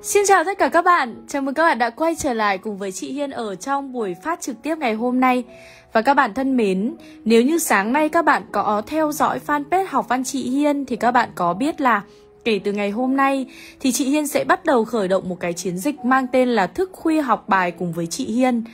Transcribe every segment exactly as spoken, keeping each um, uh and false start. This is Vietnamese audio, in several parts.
Xin chào tất cả các bạn, chào mừng các bạn đã quay trở lại cùng với chị Hiên ở trong buổi phát trực tiếp ngày hôm nay. Và các bạn thân mến, nếu như sáng nay các bạn có theo dõi fanpage Học Văn chị Hiên thì các bạn có biết là kể từ ngày hôm nay thì chị Hiên sẽ bắt đầu khởi động một cái chiến dịch mang tên là Thức Khuya Học Bài cùng với chị Hiên.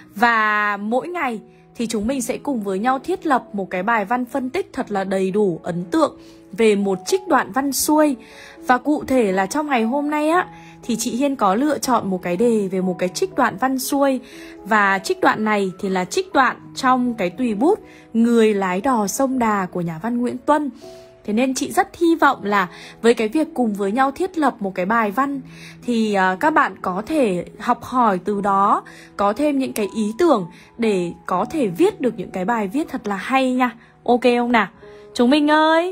Và mỗi ngày thì chúng mình sẽ cùng với nhau thiết lập một cái bài văn phân tích thật là đầy đủ, ấn tượng về một trích đoạn văn xuôi. Và cụ thể là trong ngày hôm nay á, thì chị Hiên có lựa chọn một cái đề về một cái trích đoạn văn xuôi. Và trích đoạn này thì là trích đoạn trong cái tùy bút Người Lái Đò Sông Đà của nhà văn Nguyễn Tuân. Thế nên chị rất hy vọng là với cái việc cùng với nhau thiết lập một cái bài văn thì uh, các bạn có thể học hỏi từ đó, có thêm những cái ý tưởng để có thể viết được những cái bài viết thật là hay nha. Ok không nào? Chúng mình ơi!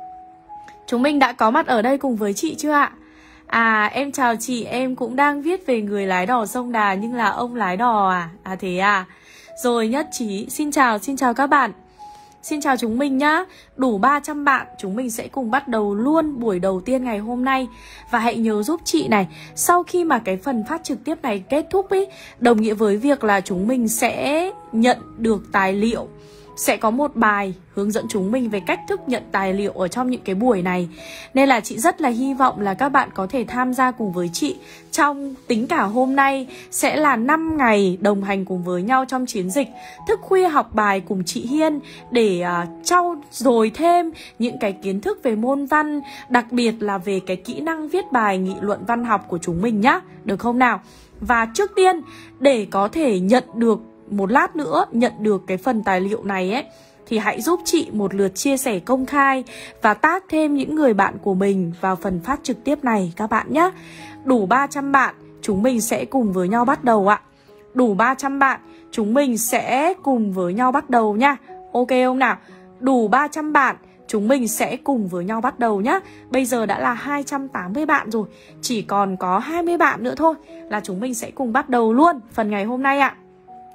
Chúng mình đã có mặt ở đây cùng với chị chưa ạ? À, em chào chị, em cũng đang viết về Người Lái Đò Sông Đà nhưng là ông lái đò à? À thế à? Rồi nhất trí, xin chào, xin chào các bạn. Xin chào chúng mình nhá. Đủ ba trăm bạn, chúng mình sẽ cùng bắt đầu luôn buổi đầu tiên ngày hôm nay. Và hãy nhớ giúp chị này, sau khi mà cái phần phát trực tiếp này kết thúc ý, đồng nghĩa với việc là chúng mình sẽ nhận được tài liệu, sẽ có một bài hướng dẫn chúng mình về cách thức nhận tài liệu ở trong những cái buổi này. Nên là chị rất là hy vọng là các bạn có thể tham gia cùng với chị trong tính cả hôm nay sẽ là năm ngày đồng hành cùng với nhau trong chiến dịch Thức Khuya Học Bài cùng chị Hiên để uh, trau dồi thêm những cái kiến thức về môn văn, đặc biệt là về cái kỹ năng viết bài nghị luận văn học của chúng mình nhá. Được không nào? Và trước tiên để có thể nhận được một lát nữa nhận được cái phần tài liệu này ấy thì hãy giúp chị một lượt chia sẻ công khai và tag thêm những người bạn của mình vào phần phát trực tiếp này các bạn nhé. Đủ ba trăm bạn chúng mình sẽ cùng với nhau bắt đầu ạ. Đủ ba trăm bạn chúng mình sẽ cùng với nhau bắt đầu nha. Ok không nào? Đủ ba trăm bạn chúng mình sẽ cùng với nhau bắt đầu nhá. Bây giờ đã là hai trăm tám mươi bạn rồi, chỉ còn có hai mươi bạn nữa thôi là chúng mình sẽ cùng bắt đầu luôn phần ngày hôm nay ạ.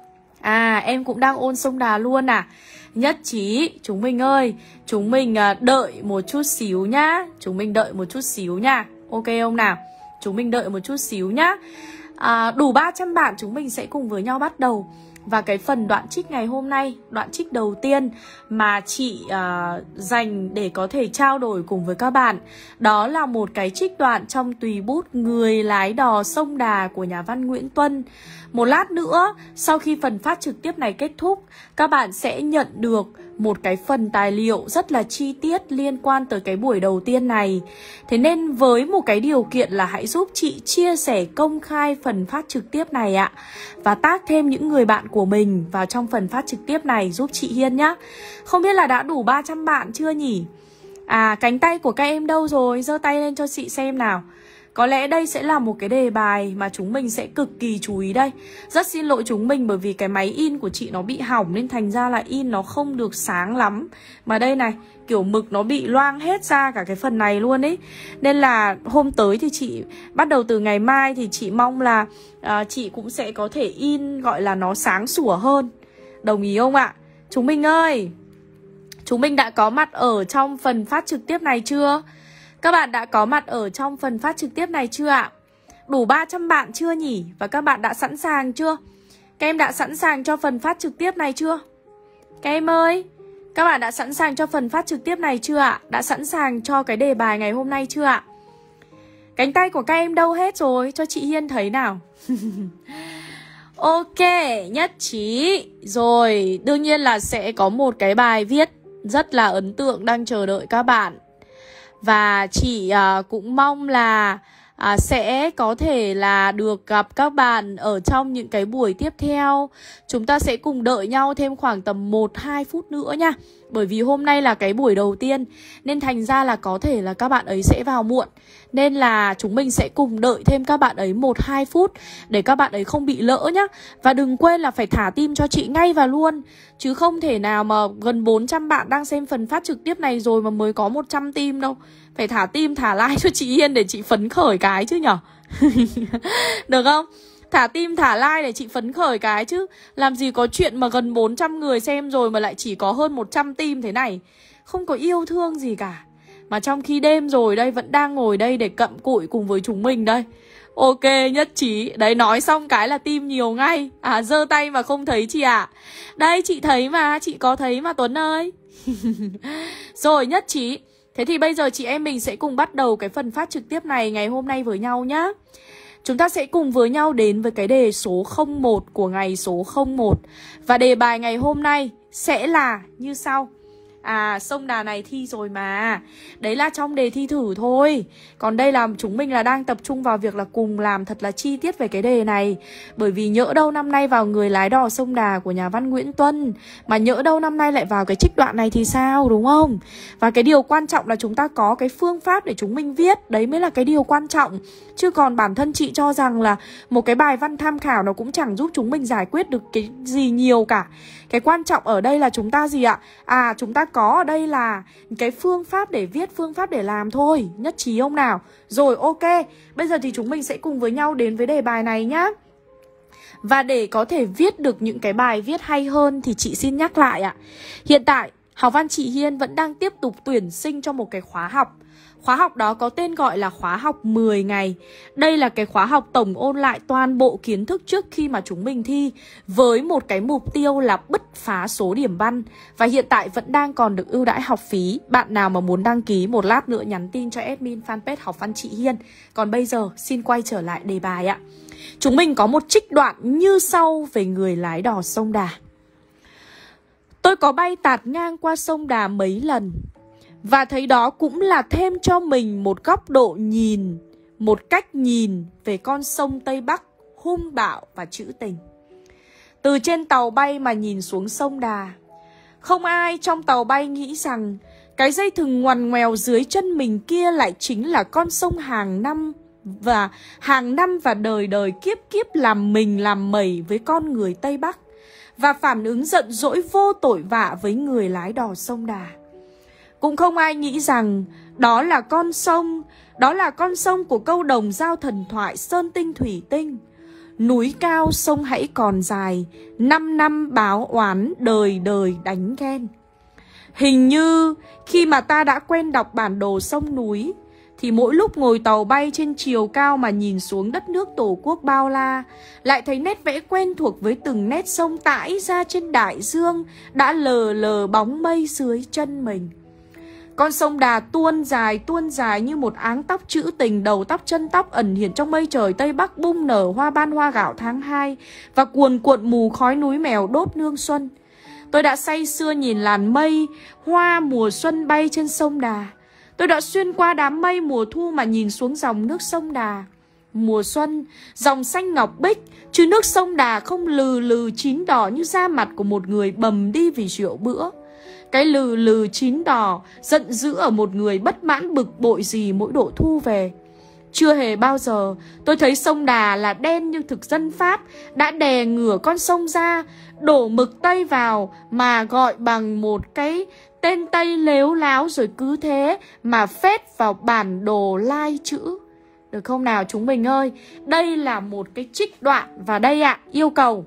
À, em cũng đang ôn sông Đà luôn à? Nhất trí, chúng mình ơi, chúng mình đợi một chút xíu nhá. Chúng mình đợi một chút xíu nha. Ok không nào? Chúng mình đợi một chút xíu nhá. à, Đủ ba trăm bạn chúng mình sẽ cùng với nhau bắt đầu. Và cái phần đoạn trích ngày hôm nay, đoạn trích đầu tiên mà chị uh, dành để có thể trao đổi cùng với các bạn, đó là một cái trích đoạn trong tùy bút Người Lái Đò Sông Đà của nhà văn Nguyễn Tuân. Một lát nữa, sau khi phần phát trực tiếp này kết thúc, các bạn sẽ nhận được một cái phần tài liệu rất là chi tiết liên quan tới cái buổi đầu tiên này. Thế nên với một cái điều kiện là hãy giúp chị chia sẻ công khai phần phát trực tiếp này ạ. Và tag thêm những người bạn của mình vào trong phần phát trực tiếp này giúp chị Hiên nhá. Không biết là đã đủ ba trăm bạn chưa nhỉ? À, cánh tay của các em đâu rồi? Giơ tay lên cho chị xem nào. Có lẽ đây sẽ là một cái đề bài mà chúng mình sẽ cực kỳ chú ý đây. Rất xin lỗi chúng mình bởi vì cái máy in của chị nó bị hỏng nên thành ra là in nó không được sáng lắm. Mà đây này, kiểu mực nó bị loang hết ra cả cái phần này luôn ấy. Nên là hôm tới thì chị, bắt đầu từ ngày mai thì chị mong là à, chị cũng sẽ có thể in gọi là nó sáng sủa hơn. Đồng ý không ạ? Chúng mình ơi, chúng mình đã có mặt ở trong phần phát trực tiếp này chưa? Các bạn đã có mặt ở trong phần phát trực tiếp này chưa ạ? Đủ ba trăm bạn chưa nhỉ? Và các bạn đã sẵn sàng chưa? Các em đã sẵn sàng cho phần phát trực tiếp này chưa? Các em ơi, các bạn đã sẵn sàng cho phần phát trực tiếp này chưa ạ? Đã sẵn sàng cho cái đề bài ngày hôm nay chưa ạ? Cánh tay của các em đâu hết rồi? Cho chị Hiên thấy nào. Ok, nhất trí. Rồi, đương nhiên là sẽ có một cái bài viết rất là ấn tượng đang chờ đợi các bạn. Và chị uh, cũng mong là uh, sẽ có thể là được gặp các bạn ở trong những cái buổi tiếp theo. Chúng ta sẽ cùng đợi nhau thêm khoảng tầm một hai phút nữa nha. Bởi vì hôm nay là cái buổi đầu tiên nên thành ra là có thể là các bạn ấy sẽ vào muộn. Nên là chúng mình sẽ cùng đợi thêm các bạn ấy một hai phút để các bạn ấy không bị lỡ nhá. Và đừng quên là phải thả tim cho chị ngay vào luôn. Chứ không thể nào mà gần bốn trăm bạn đang xem phần phát trực tiếp này rồi mà mới có một trăm tim đâu. Phải thả tim, thả like cho chị Hiên để chị phấn khởi cái chứ nhở. Được không? Thả tim, thả like để chị phấn khởi cái chứ. Làm gì có chuyện mà gần bốn trăm người xem rồi mà lại chỉ có hơn một trăm tim thế này. Không có yêu thương gì cả. Mà trong khi đêm rồi đây vẫn đang ngồi đây để cặm cụi cùng với chúng mình đây. Ok, nhất trí. Đấy, nói xong cái là tim nhiều ngay. À, giơ tay mà không thấy chị ạ. À. Đây, chị thấy mà, chị có thấy mà Tuấn ơi. Rồi, nhất trí. Thế thì bây giờ chị em mình sẽ cùng bắt đầu cái phần phát trực tiếp này ngày hôm nay với nhau nhá. Chúng ta sẽ cùng với nhau đến với cái đề số không một của ngày số không một. Và đề bài ngày hôm nay sẽ là như sau. À, sông Đà này thi rồi mà. Đấy là trong đề thi thử thôi. Còn đây là chúng mình là đang tập trung vào việc là cùng làm thật là chi tiết về cái đề này. Bởi vì nhỡ đâu năm nay vào Người lái đò sông Đà của nhà văn Nguyễn Tuân, mà nhỡ đâu năm nay lại vào cái trích đoạn này thì sao, đúng không? Và cái điều quan trọng là chúng ta có cái phương pháp để chúng mình viết. Đấy mới là cái điều quan trọng. Chứ còn bản thân chị cho rằng là một cái bài văn tham khảo nó cũng chẳng giúp chúng mình giải quyết được cái gì nhiều cả. Cái quan trọng ở đây là chúng ta gì ạ? À, chúng ta có ở đây là cái phương pháp để viết, phương pháp để làm thôi. Nhất trí không nào? Rồi, ok. Bây giờ thì chúng mình sẽ cùng với nhau đến với đề bài này nhá. Và để có thể viết được những cái bài viết hay hơn thì chị xin nhắc lại ạ. Hiện tại, Học văn chị Hiên vẫn đang tiếp tục tuyển sinh cho một cái khóa học. Khóa học đó có tên gọi là khóa học mười ngày. Đây là cái khóa học tổng ôn lại toàn bộ kiến thức trước khi mà chúng mình thi, với một cái mục tiêu là bứt phá số điểm văn. Và hiện tại vẫn đang còn được ưu đãi học phí. Bạn nào mà muốn đăng ký một lát nữa nhắn tin cho admin fanpage Học văn chị Hiên. Còn bây giờ xin quay trở lại đề bài ạ. Chúng mình có một trích đoạn như sau về người lái đò sông Đà. Tôi có bay tạt ngang qua sông Đà mấy lần, và thấy đó cũng là thêm cho mình một góc độ nhìn, một cách nhìn về con sông Tây Bắc hung bạo và trữ tình. Từ trên tàu bay mà nhìn xuống sông Đà, không ai trong tàu bay nghĩ rằng cái dây thừng ngoằn ngoèo dưới chân mình kia lại chính là con sông hàng năm và hàng năm và đời đời kiếp kiếp làm mình làm mẩy với con người Tây Bắc, và phản ứng giận dỗi vô tội vạ với người lái đò sông Đà. Cũng không ai nghĩ rằng đó là con sông, đó là con sông của câu đồng dao thần thoại Sơn Tinh Thủy Tinh. Núi cao sông hãy còn dài, năm năm báo oán đời đời đánh ghen. Hình như khi mà ta đã quen đọc bản đồ sông núi, thì mỗi lúc ngồi tàu bay trên chiều cao mà nhìn xuống đất nước tổ quốc bao la, lại thấy nét vẽ quen thuộc với từng nét sông tãi ra trên đại dương đã lờ lờ bóng mây dưới chân mình. Con sông Đà tuôn dài tuôn dài như một áng tóc trữ tình, đầu tóc chân tóc ẩn hiện trong mây trời Tây Bắc bung nở hoa ban hoa gạo tháng hai, và cuồn cuộn mù khói núi mèo đốt nương xuân. Tôi đã say sưa nhìn làn mây hoa mùa xuân bay trên sông Đà. Tôi đã xuyên qua đám mây mùa thu mà nhìn xuống dòng nước sông Đà. Mùa xuân, dòng xanh ngọc bích, chứ nước sông Đà không lừ lừ chín đỏ như da mặt của một người bầm đi vì rượu bữa. Cái lừ lừ chín đỏ giận dữ ở một người bất mãn bực bội gì mỗi độ thu về. Chưa hề bao giờ tôi thấy sông Đà là đen như thực dân Pháp đã đè ngửa con sông ra, đổ mực Tây vào mà gọi bằng một cái tên Tây lếu láo, rồi cứ thế mà phết vào bản đồ lai chữ. Được không nào chúng mình ơi? Đây là một cái trích đoạn. Và đây ạ, à, yêu cầu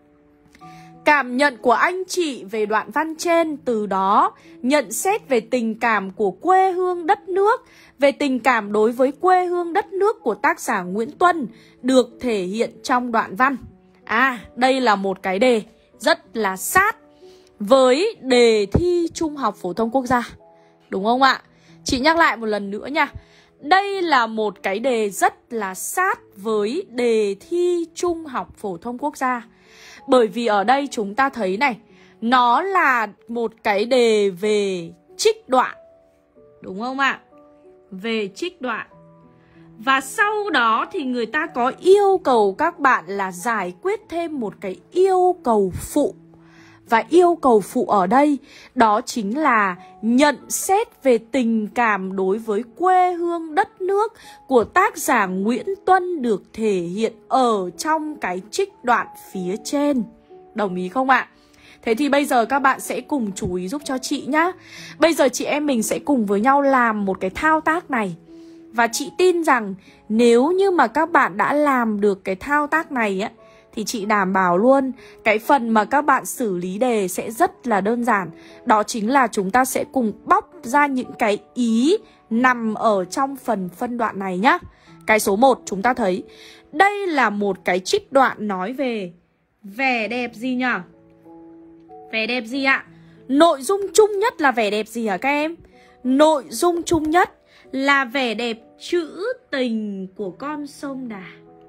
cảm nhận của anh chị về đoạn văn trên, từ đó nhận xét về tình cảm của quê hương đất nước, về tình cảm đối với quê hương đất nước của tác giả Nguyễn Tuân được thể hiện trong đoạn văn. À, đây là một cái đề rất là sát với đề thi Trung học Phổ thông Quốc gia, đúng không ạ? Chị nhắc lại một lần nữa nha. Đây là một cái đề rất là sát với đề thi Trung học Phổ thông Quốc gia. Bởi vì ở đây chúng ta thấy này, nó là một cái đề về trích đoạn, đúng không ạ? Về trích đoạn. Và sau đó thì người ta có yêu cầu các bạn là giải quyết thêm một cái yêu cầu phụ. Và yêu cầu phụ ở đây đó chính là nhận xét về tình cảm đối với quê hương đất nước của tác giả Nguyễn Tuân được thể hiện ở trong cái trích đoạn phía trên. Đồng ý không ạ? Thế thì bây giờ các bạn sẽ cùng chú ý giúp cho chị nhá. Bây giờ chị em mình sẽ cùng với nhau làm một cái thao tác này. Và chị tin rằng nếu như mà các bạn đã làm được cái thao tác này á, thì chị đảm bảo luôn cái phần mà các bạn xử lý đề sẽ rất là đơn giản. Đó chính là chúng ta sẽ cùng bóc ra những cái ý nằm ở trong phần phân đoạn này nhá. Cái số một chúng ta thấy đây là một cái trích đoạn nói về vẻ đẹp gì nhỉ? Vẻ đẹp gì ạ? Nội dung chung nhất là vẻ đẹp gì hả các em? Nội dung chung nhất là vẻ đẹp trữ tình của con sông Đà.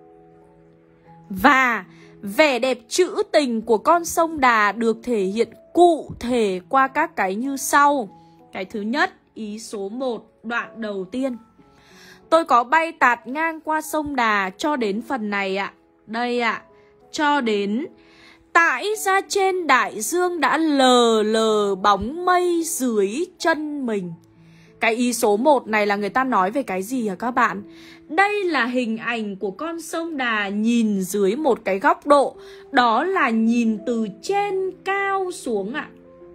Và vẻ đẹp trữ tình của con sông Đà được thể hiện cụ thể qua các cái như sau. Cái thứ nhất, ý số một, đoạn đầu tiên. Tôi có bay tạt ngang qua sông Đà cho đến phần này ạ. Đây ạ. Cho đến tại ra trên đại dương đã lờ lờ bóng mây dưới chân mình. Cái ý số một này là người ta nói về cái gì hả các bạn? Đây là hình ảnh của con sông Đà nhìn dưới một cái góc độ. Đó là nhìn từ trên cao xuống ạ.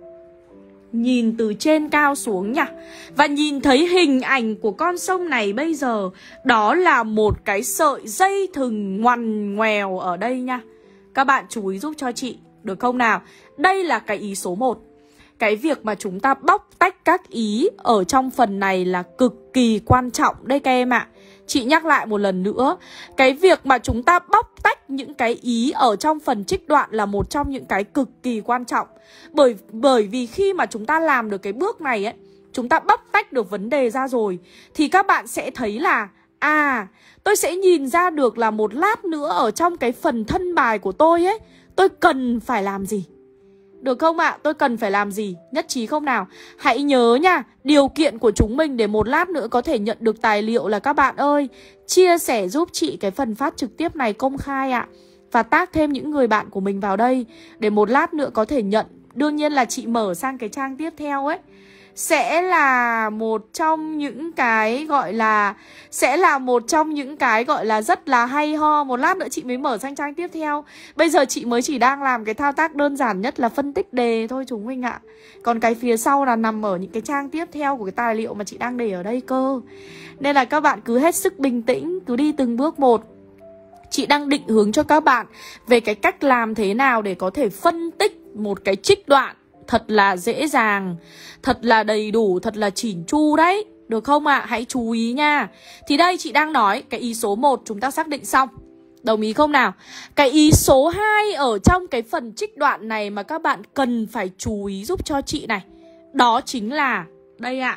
Nhìn từ trên cao xuống nhá. Và nhìn thấy hình ảnh của con sông này bây giờ, đó là một cái sợi dây thừng ngoằn ngoèo ở đây nha. Các bạn chú ý giúp cho chị, được không nào? Đây là cái ý số một. Cái việc mà chúng ta bóc tách các ý ở trong phần này là cực kỳ quan trọng đây các em ạ. Chị nhắc lại một lần nữa, cái việc mà chúng ta bóc tách những cái ý ở trong phần trích đoạn là một trong những cái cực kỳ quan trọng. Bởi, bởi vì khi mà chúng ta làm được cái bước này ấy, chúng ta bóc tách được vấn đề ra rồi, thì các bạn sẽ thấy là à, tôi sẽ nhìn ra được là một lát nữa ở trong cái phần thân bài của tôi ấy, tôi cần phải làm gì. Được không ạ? À? Tôi cần phải làm gì? Nhất trí không nào? Hãy nhớ nha, điều kiện của chúng mình để một lát nữa có thể nhận được tài liệu là các bạn ơi, chia sẻ giúp chị cái phần phát trực tiếp này công khai ạ. Và tag thêm những người bạn của mình vào đây để một lát nữa có thể nhận. Đương nhiên là chị mở sang cái trang tiếp theo ấy, sẽ là một trong những cái gọi là Sẽ là một trong những cái gọi là rất là hay ho. Một lát nữa chị mới mở sang trang tiếp theo. Bây giờ chị mới chỉ đang làm cái thao tác đơn giản nhất là phân tích đề thôi chúng mình ạ. Còn cái phía sau là nằm ở những cái trang tiếp theo của cái tài liệu mà chị đang để ở đây cơ. Nên là các bạn cứ hết sức bình tĩnh, cứ đi từng bước một. Chị đang định hướng cho các bạn về cái cách làm thế nào để có thể phân tích một cái trích đoạn thật là dễ dàng, thật là đầy đủ, thật là chỉn chu đấy. Được không ạ? À? Hãy chú ý nha. Thì đây chị đang nói cái ý số một chúng ta xác định xong. Đồng ý không nào? Cái ý số hai ở trong cái phần trích đoạn này mà các bạn cần phải chú ý giúp cho chị này, đó chính là đây ạ.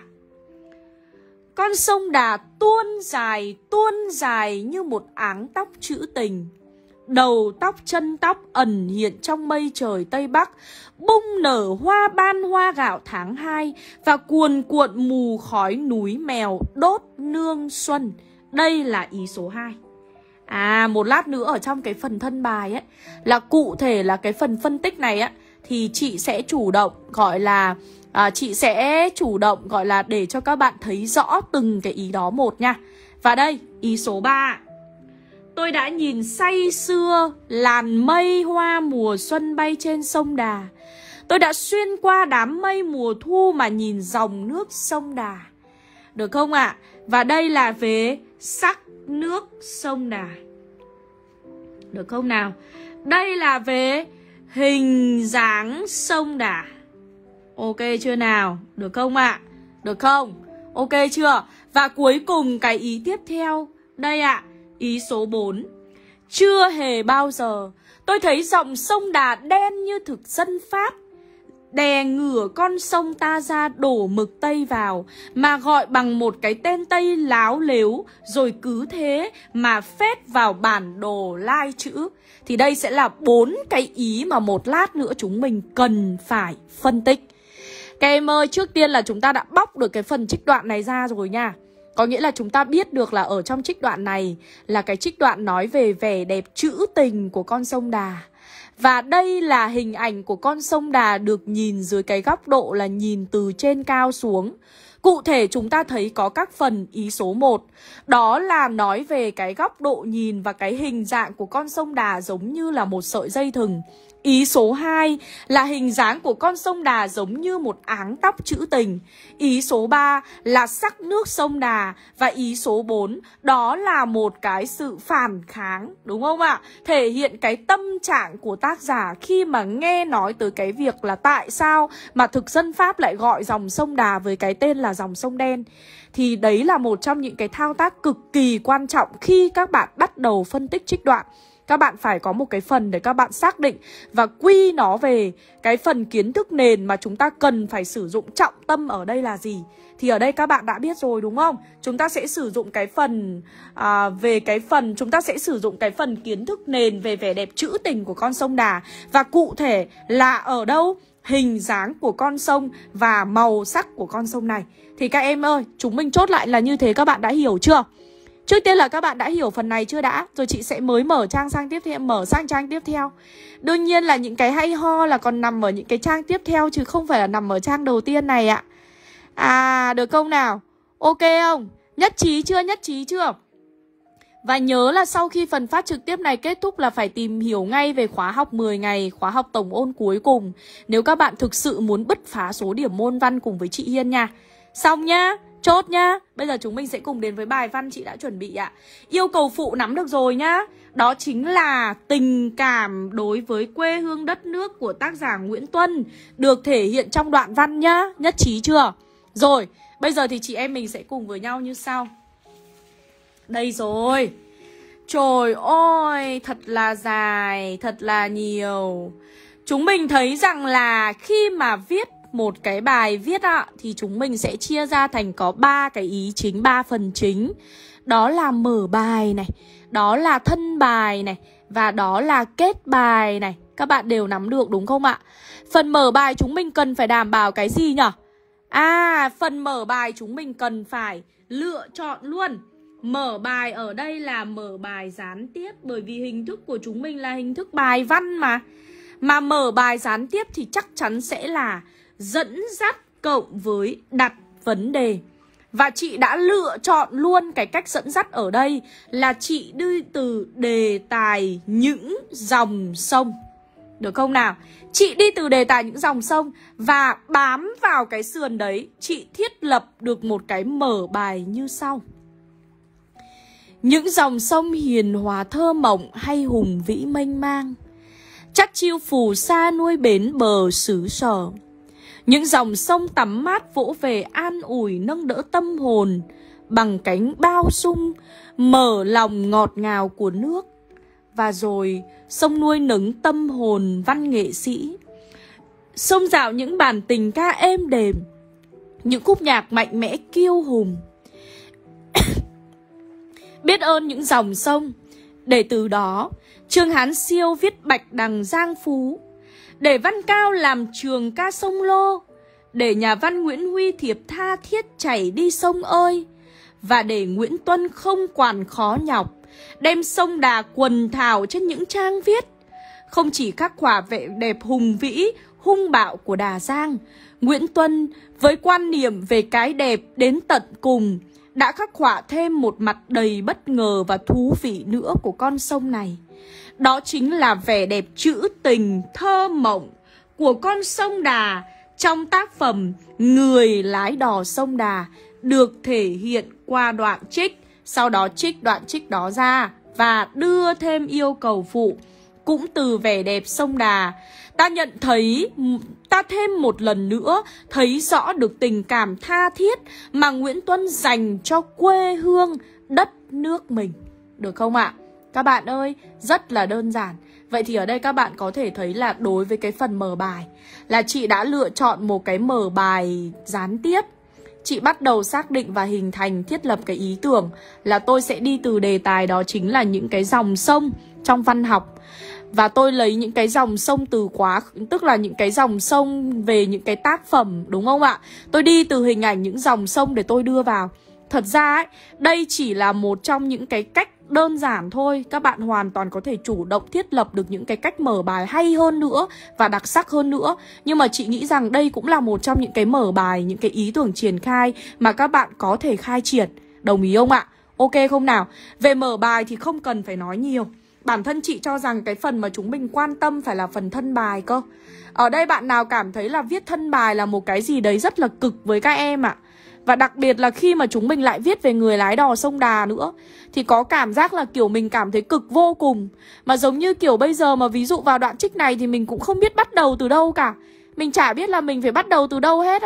Con sông Đà tuôn dài, tuôn dài như một áng tóc trữ tình. Đầu tóc chân tóc ẩn hiện trong mây trời Tây Bắc, bung nở hoa ban hoa gạo tháng hai, và cuồn cuộn mù khói núi mèo đốt nương xuân. Đây là ý số hai. À, một lát nữa ở trong cái phần thân bài ấy, là cụ thể là cái phần phân tích này á, thì chị sẽ chủ động gọi là à, Chị sẽ chủ động gọi là để cho các bạn thấy rõ từng cái ý đó một nha. Và đây, ý số ba. Tôi đã nhìn say sưa làn mây hoa mùa xuân bay trên sông Đà. Tôi đã xuyên qua đám mây mùa thu mà nhìn dòng nước sông Đà. Được không ạ? À? Và đây là về sắc nước sông Đà. Được không nào? Đây là về hình dáng sông Đà. Ok chưa nào? Được không ạ? À? Được không? Ok chưa? Và cuối cùng cái ý tiếp theo. Đây ạ. À, ý số bốn. Chưa hề bao giờ tôi thấy dòng sông Đà đen như thực dân Pháp đè ngửa con sông ta ra đổ mực Tây vào, mà gọi bằng một cái tên Tây láo lếu, rồi cứ thế mà phết vào bản đồ lai chữ. Thì đây sẽ là bốn cái ý mà một lát nữa chúng mình cần phải phân tích. Các em ơi, trước tiên là chúng ta đã bóc được cái phần trích đoạn này ra rồi nha. Có nghĩa là chúng ta biết được là ở trong trích đoạn này là cái trích đoạn nói về vẻ đẹp trữ tình của con sông Đà. Và đây là hình ảnh của con sông Đà được nhìn dưới cái góc độ là nhìn từ trên cao xuống. Cụ thể chúng ta thấy có các phần ý số một. Đó là nói về cái góc độ nhìn và cái hình dạng của con sông Đà giống như là một sợi dây thừng. Ý số hai là hình dáng của con sông Đà giống như một áng tóc trữ tình. Ý số ba là sắc nước sông Đà. Và ý số bốn đó là một cái sự phản kháng, đúng không ạ? Thể hiện cái tâm trạng của tác giả khi mà nghe nói tới cái việc là tại sao mà thực dân Pháp lại gọi dòng sông Đà với cái tên là là dòng sông đen. Thì đấy là một trong những cái thao tác cực kỳ quan trọng khi các bạn bắt đầu phân tích trích đoạn. Các bạn phải có một cái phần để các bạn xác định và quy nó về cái phần kiến thức nền mà chúng ta cần phải sử dụng trọng tâm ở đây là gì. Thì ở đây các bạn đã biết rồi đúng không? Chúng ta sẽ sử dụng cái phần à, về cái phần chúng ta sẽ sử dụng cái phần kiến thức nền về vẻ đẹp trữ tình của con sông Đà. Và cụ thể là ở đâu? Hình dáng của con sông và màu sắc của con sông này. Thì các em ơi, chúng mình chốt lại là như thế, các bạn đã hiểu chưa? Trước tiên là các bạn đã hiểu phần này chưa đã? Rồi chị sẽ mới mở trang sang tiếp theo, mở sang trang tiếp theo. Đương nhiên là những cái hay ho là còn nằm ở những cái trang tiếp theo chứ không phải là nằm ở trang đầu tiên này ạ. À, được không nào? Ok không? Nhất trí chưa? Nhất trí chưa? Và nhớ là sau khi phần phát trực tiếp này kết thúc là phải tìm hiểu ngay về khóa học mười ngày, khóa học tổng ôn cuối cùng, nếu các bạn thực sự muốn bứt phá số điểm môn văn cùng với chị Hiên nha. Xong nhá, chốt nhá. Bây giờ chúng mình sẽ cùng đến với bài văn chị đã chuẩn bị ạ. Yêu cầu phụ nắm được rồi nhá. Đó chính là tình cảm đối với quê hương đất nước của tác giả Nguyễn Tuân, được thể hiện trong đoạn văn nhá. Nhất trí chưa? Rồi, bây giờ thì chị em mình sẽ cùng với nhau như sau. Đây rồi. Trời ơi, thật là dài, thật là nhiều. Chúng mình thấy rằng là khi mà viết một cái bài viết ạ, thì chúng mình sẽ chia ra thành có ba cái ý chính, ba phần chính. Đó là mở bài này, đó là thân bài này, và đó là kết bài này. Các bạn đều nắm được đúng không ạ? Phần mở bài chúng mình cần phải đảm bảo cái gì nhỉ? À, phần mở bài chúng mình cần phải lựa chọn luôn. Mở bài ở đây là mở bài gián tiếp, bởi vì hình thức của chúng mình là hình thức bài văn mà. Mà mở bài gián tiếp thì chắc chắn sẽ là dẫn dắt cộng với đặt vấn đề. Và chị đã lựa chọn luôn cái cách dẫn dắt ở đây là chị đi từ đề tài những dòng sông. Được không nào? Chị đi từ đề tài những dòng sông và bám vào cái sườn đấy, chị thiết lập được một cái mở bài như sau. Những dòng sông hiền hòa thơ mộng hay hùng vĩ mênh mang, chắc chiêu phù sa nuôi bến bờ xứ sở. Những dòng sông tắm mát vỗ về an ủi nâng đỡ tâm hồn bằng cánh bao sung, mở lòng ngọt ngào của nước. Và rồi sông nuôi nấng tâm hồn văn nghệ sĩ. Sông dạo những bản tình ca êm đềm, những khúc nhạc mạnh mẽ kiêu hùng. Biết ơn những dòng sông, để từ đó Trương Hán Siêu viết Bạch Đằng Giang Phú, để Văn Cao làm trường ca sông Lô, để nhà văn Nguyễn Huy thiệp tha thiết chảy đi sông ơi, và để Nguyễn Tuân không quản khó nhọc, đem sông Đà quần thảo trên những trang viết. Không chỉ khắc họa vẻ đẹp hùng vĩ, hung bạo của Đà Giang, Nguyễn Tuân với quan niệm về cái đẹp đến tận cùng đã khắc họa thêm một mặt đầy bất ngờ và thú vị nữa của con sông này. Đó chính là vẻ đẹp trữ tình, thơ mộng của con sông Đà trong tác phẩm Người lái đò sông Đà, được thể hiện qua đoạn trích. Sau đó trích đoạn trích đó ra và đưa thêm yêu cầu phụ. Cũng từ vẻ đẹp sông Đà, ta nhận thấy, ta thêm một lần nữa thấy rõ được tình cảm tha thiết mà Nguyễn Tuân dành cho quê hương, đất nước mình. Được không ạ? Các bạn ơi, rất là đơn giản. Vậy thì ở đây các bạn có thể thấy là đối với cái phần mở bài là chị đã lựa chọn một cái mở bài gián tiếp. Chị bắt đầu xác định và hình thành, thiết lập cái ý tưởng là tôi sẽ đi từ đề tài đó chính là những cái dòng sông trong văn học. Và tôi lấy những cái dòng sông từ quá, tức là những cái dòng sông về những cái tác phẩm, đúng không ạ? Tôi đi từ hình ảnh những dòng sông để tôi đưa vào. Thật ra ấy, đây chỉ là một trong những cái cách đơn giản thôi. Các bạn hoàn toàn có thể chủ động thiết lập được những cái cách mở bài hay hơn nữa và đặc sắc hơn nữa. Nhưng mà chị nghĩ rằng đây cũng là một trong những cái mở bài, những cái ý tưởng triển khai mà các bạn có thể khai triển. Đồng ý không ạ? Ok không nào? Về mở bài thì không cần phải nói nhiều. Bản thân chị cho rằng cái phần mà chúng mình quan tâm phải là phần thân bài cơ. Ở đây bạn nào cảm thấy là viết thân bài là một cái gì đấy rất là cực với các em ạ? Và đặc biệt là khi mà chúng mình lại viết về người lái đò sông Đà nữa thì có cảm giác là kiểu mình cảm thấy cực vô cùng. Mà giống như kiểu bây giờ mà ví dụ vào đoạn trích này thì mình cũng không biết bắt đầu từ đâu cả. Mình chả biết là mình phải bắt đầu từ đâu hết ạ.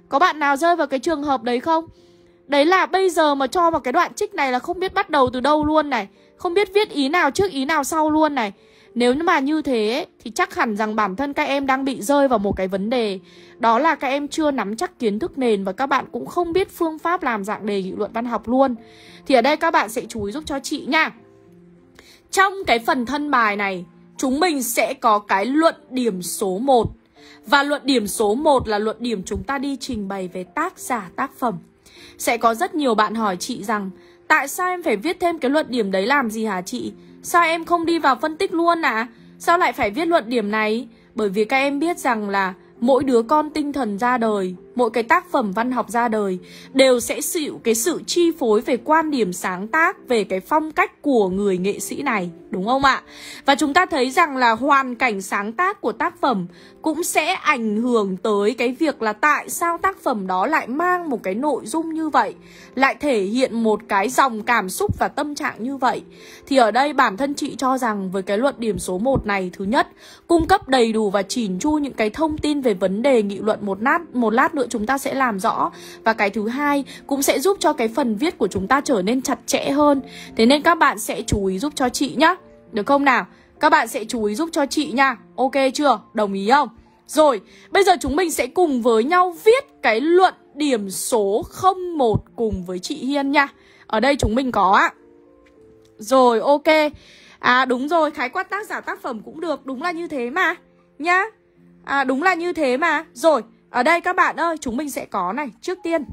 Có bạn nào rơi vào cái trường hợp đấy không? Đấy là bây giờ mà cho vào cái đoạn trích này là không biết bắt đầu từ đâu luôn này, không biết viết ý nào trước ý nào sau luôn này. Nếu mà như thế thì chắc hẳn rằng bản thân các em đang bị rơi vào một cái vấn đề. Đó là các em chưa nắm chắc kiến thức nền và các bạn cũng không biết phương pháp làm dạng đề nghị luận văn học luôn. Thì ở đây các bạn sẽ chú ý giúp cho chị nha. Trong cái phần thân bài này, chúng mình sẽ có cái luận điểm số một. Và luận điểm số một là luận điểm chúng ta đi trình bày về tác giả tác phẩm. Sẽ có rất nhiều bạn hỏi chị rằng tại sao em phải viết thêm cái luận điểm đấy làm gì hả chị? Sao em không đi vào phân tích luôn ạ? À? Sao lại phải viết luận điểm này? Bởi vì các em biết rằng là mỗi đứa con tinh thần ra đời, mỗi cái tác phẩm văn học ra đời đều sẽ chịu cái sự chi phối về quan điểm sáng tác, về cái phong cách của người nghệ sĩ này, đúng không ạ? Và chúng ta thấy rằng là hoàn cảnh sáng tác của tác phẩm cũng sẽ ảnh hưởng tới cái việc là tại sao tác phẩm đó lại mang một cái nội dung như vậy, lại thể hiện một cái dòng cảm xúc và tâm trạng như vậy. Thì ở đây bản thân chị cho rằng với cái luận điểm số một này, thứ nhất, cung cấp đầy đủ và chỉn chu những cái thông tin về vấn đề nghị luận một lát, một lát nữa chúng ta sẽ làm rõ. Và cái thứ hai cũng sẽ giúp cho cái phần viết của chúng ta trở nên chặt chẽ hơn. Thế nên các bạn sẽ chú ý giúp cho chị nhá. Được không nào? Các bạn sẽ chú ý giúp cho chị nha. Ok chưa? Đồng ý không? Rồi, bây giờ chúng mình sẽ cùng với nhau viết cái luận điểm số không một cùng với chị Hiên nha. Ở đây chúng mình có ạ. Rồi, ok. À đúng rồi, khái quát tác giả tác phẩm cũng được. Đúng là như thế mà nhá. À đúng là như thế mà. Rồi, ở đây các bạn ơi, chúng mình sẽ có này. Trước tiên,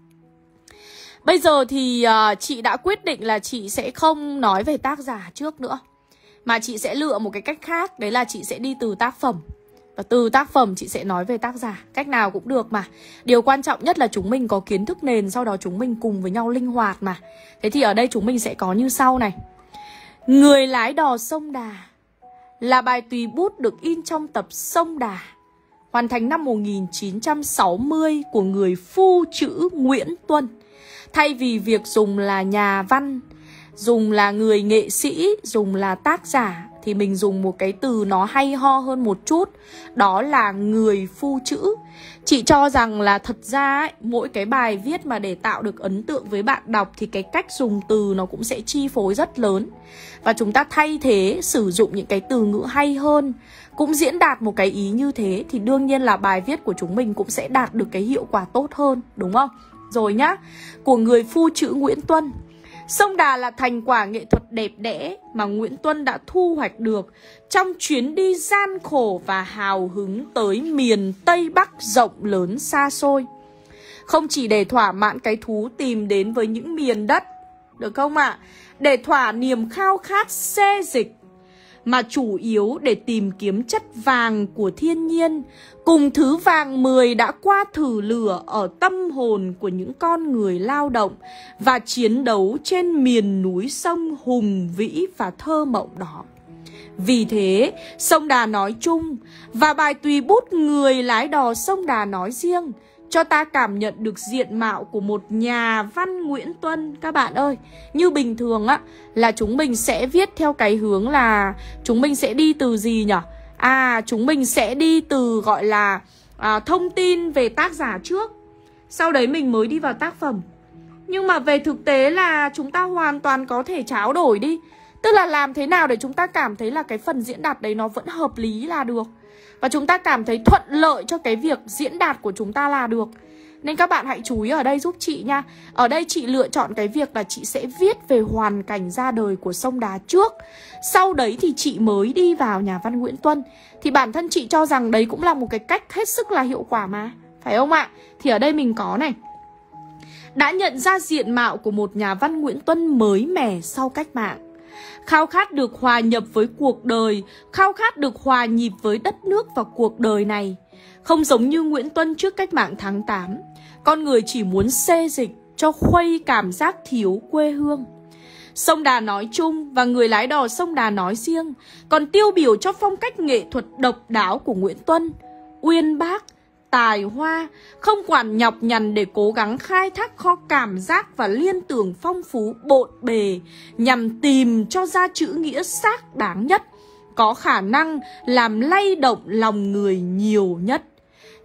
bây giờ thì uh, chị đã quyết định là chị sẽ không nói về tác giả trước nữa, mà chị sẽ lựa một cái cách khác. Đấy là chị sẽ đi từ tác phẩm, và từ tác phẩm chị sẽ nói về tác giả. Cách nào cũng được mà. Điều quan trọng nhất là chúng mình có kiến thức nền, sau đó chúng mình cùng với nhau linh hoạt mà. Thế thì ở đây chúng mình sẽ có như sau này. Người lái đò sông Đà là bài tùy bút được in trong tập Sông Đà, hoàn thành năm một nghìn chín trăm sáu mươi của người phu chữ Nguyễn Tuân. Thay vì việc dùng là nhà văn, dùng là người nghệ sĩ, dùng là tác giả, thì mình dùng một cái từ nó hay ho hơn một chút. Đó là người phu chữ. Chị cho rằng là thật ra ấy, mỗi cái bài viết mà để tạo được ấn tượng với bạn đọc thì cái cách dùng từ nó cũng sẽ chi phối rất lớn. Và chúng ta thay thế sử dụng những cái từ ngữ hay hơn, cũng diễn đạt một cái ý như thế, thì đương nhiên là bài viết của chúng mình cũng sẽ đạt được cái hiệu quả tốt hơn, đúng không? Rồi nhá, của người phu chữ Nguyễn Tuân. Sông Đà là thành quả nghệ thuật đẹp đẽ mà Nguyễn Tuân đã thu hoạch được trong chuyến đi gian khổ và hào hứng tới miền Tây Bắc rộng lớn xa xôi. Không chỉ để thỏa mãn cái thú tìm đến với những miền đất, được không ạ? À? Để thỏa niềm khao khát xê dịch, mà chủ yếu để tìm kiếm chất vàng của thiên nhiên, cùng thứ vàng mười đã qua thử lửa ở tâm hồn của những con người lao động và chiến đấu trên miền núi sông hùng vĩ và thơ mộng đó. Vì thế, Sông Đà nói chung và bài tùy bút Người lái đò sông Đà nói riêng cho ta cảm nhận được diện mạo của một nhà văn Nguyễn Tuân. Các bạn ơi, như bình thường á là chúng mình sẽ viết theo cái hướng là chúng mình sẽ đi từ gì nhỉ? À, chúng mình sẽ đi từ gọi là à, thông tin về tác giả trước, sau đấy mình mới đi vào tác phẩm. Nhưng mà về thực tế là chúng ta hoàn toàn có thể tráo đổi đi. Tức là làm thế nào để chúng ta cảm thấy là cái phần diễn đạt đấy nó vẫn hợp lý là được, và chúng ta cảm thấy thuận lợi cho cái việc diễn đạt của chúng ta là được. Nên các bạn hãy chú ý ở đây giúp chị nha. Ở đây chị lựa chọn cái việc là chị sẽ viết về hoàn cảnh ra đời của Sông Đà trước, sau đấy thì chị mới đi vào nhà văn Nguyễn Tuân. Thì bản thân chị cho rằng đấy cũng là một cái cách hết sức là hiệu quả mà, phải không ạ? Thì ở đây mình có này, đã nhận ra diện mạo của một nhà văn Nguyễn Tuân mới mẻ sau cách mạng, khao khát được hòa nhập với cuộc đời, khao khát được hòa nhịp với đất nước và cuộc đời này. Không giống như Nguyễn Tuân trước cách mạng tháng tám, con người chỉ muốn xê dịch cho khuây cảm giác thiếu quê hương. Sông Đà nói chung và Người lái đò sông Đà nói riêng còn tiêu biểu cho phong cách nghệ thuật độc đáo của Nguyễn Tuân, uyên bác, tài hoa, không quản nhọc nhằn để cố gắng khai thác kho cảm giác và liên tưởng phong phú bộn bề nhằm tìm cho ra chữ nghĩa xác đáng nhất, có khả năng làm lay động lòng người nhiều nhất.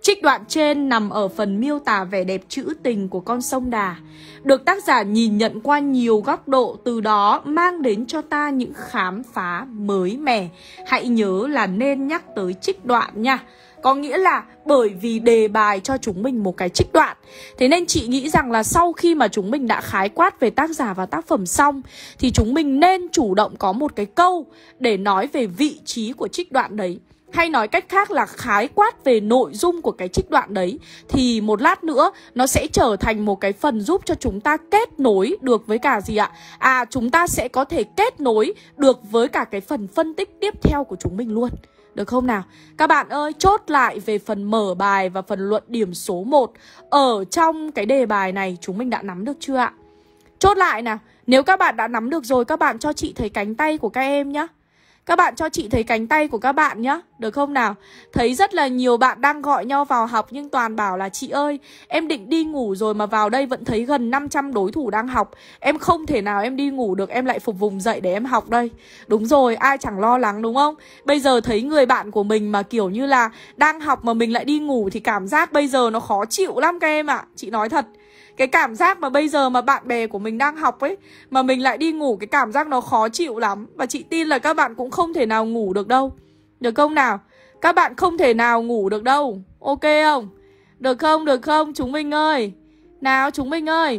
Trích đoạn trên nằm ở phần miêu tả vẻ đẹp trữ tình của con sông Đà, được tác giả nhìn nhận qua nhiều góc độ, từ đó mang đến cho ta những khám phá mới mẻ. Hãy nhớ là nên nhắc tới trích đoạn nha. Có nghĩa là bởi vì đề bài cho chúng mình một cái trích đoạn. Thế nên chị nghĩ rằng là sau khi mà chúng mình đã khái quát về tác giả và tác phẩm xong, thì chúng mình nên chủ động có một cái câu để nói về vị trí của trích đoạn đấy. Hay nói cách khác là khái quát về nội dung của cái trích đoạn đấy. Thì một lát nữa nó sẽ trở thành một cái phần giúp cho chúng ta kết nối được với cả gì ạ? À, chúng ta sẽ có thể kết nối được với cả cái phần phân tích tiếp theo của chúng mình luôn. Được không nào? Các bạn ơi, chốt lại về phần mở bài và phần luận điểm số một. Ở trong cái đề bài này chúng mình đã nắm được chưa ạ? Chốt lại nào. Nếu các bạn đã nắm được rồi, các bạn cho chị thấy cánh tay của các em nhá. Các bạn cho chị thấy cánh tay của các bạn nhá. Được không nào? Thấy rất là nhiều bạn đang gọi nhau vào học nhưng toàn bảo là chị ơi, em định đi ngủ rồi mà vào đây vẫn thấy gần năm trăm đối thủ đang học. Em không thể nào em đi ngủ được, em lại phục vùng dậy để em học đây. Đúng rồi, ai chẳng lo lắng đúng không? Bây giờ thấy người bạn của mình mà kiểu như là đang học mà mình lại đi ngủ thì cảm giác bây giờ nó khó chịu lắm các em ạ. Chị nói thật. Cái cảm giác mà bây giờ mà bạn bè của mình đang học ấy mà mình lại đi ngủ, cái cảm giác nó khó chịu lắm. Và chị tin là các bạn cũng không thể nào ngủ được đâu. Được không nào? Các bạn không thể nào ngủ được đâu. Ok không? Được không? Được không? Chúng mình ơi. Nào chúng mình ơi.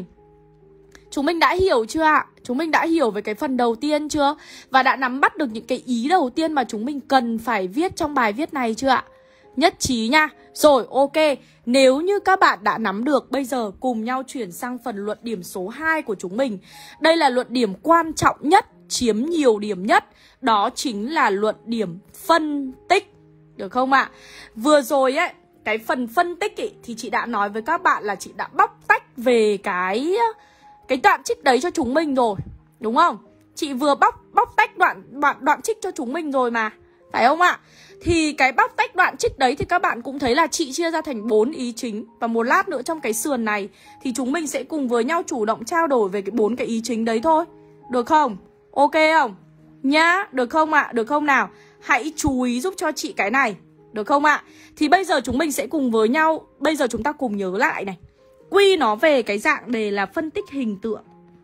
Chúng mình đã hiểu chưa ạ? Chúng mình đã hiểu về cái phần đầu tiên chưa? Và đã nắm bắt được những cái ý đầu tiên mà chúng mình cần phải viết trong bài viết này chưa ạ? Nhất trí nha. Rồi, ok. Nếu như các bạn đã nắm được, bây giờ cùng nhau chuyển sang phần luận điểm số hai của chúng mình. Đây là luận điểm quan trọng nhất, chiếm nhiều điểm nhất. Đó chính là luận điểm phân tích. Được không ạ? Vừa rồi ấy, cái phần phân tích ý, thì chị đã nói với các bạn là chị đã bóc tách về cái cái đoạn trích đấy cho chúng mình rồi. Đúng không? Chị vừa bóc bóc tách đoạn, đoạn, đoạn trích cho chúng mình rồi mà. Phải không ạ? Thì cái bóc tách đoạn trích đấy thì các bạn cũng thấy là chị chia ra thành bốn ý chính. Và một lát nữa trong cái sườn này thì chúng mình sẽ cùng với nhau chủ động trao đổi về cái bốn cái ý chính đấy thôi. Được không? Ok không? Nhá, được không ạ? Được không nào? Hãy chú ý giúp cho chị cái này. Được không ạ? Thì bây giờ chúng mình sẽ cùng với nhau, bây giờ chúng ta cùng nhớ lại này. Quy nó về cái dạng đề là phân tích hình tượng.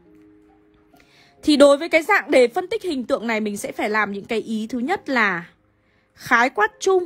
Thì đối với cái dạng đề phân tích hình tượng này, mình sẽ phải làm những cái ý. Thứ nhất là khái quát chung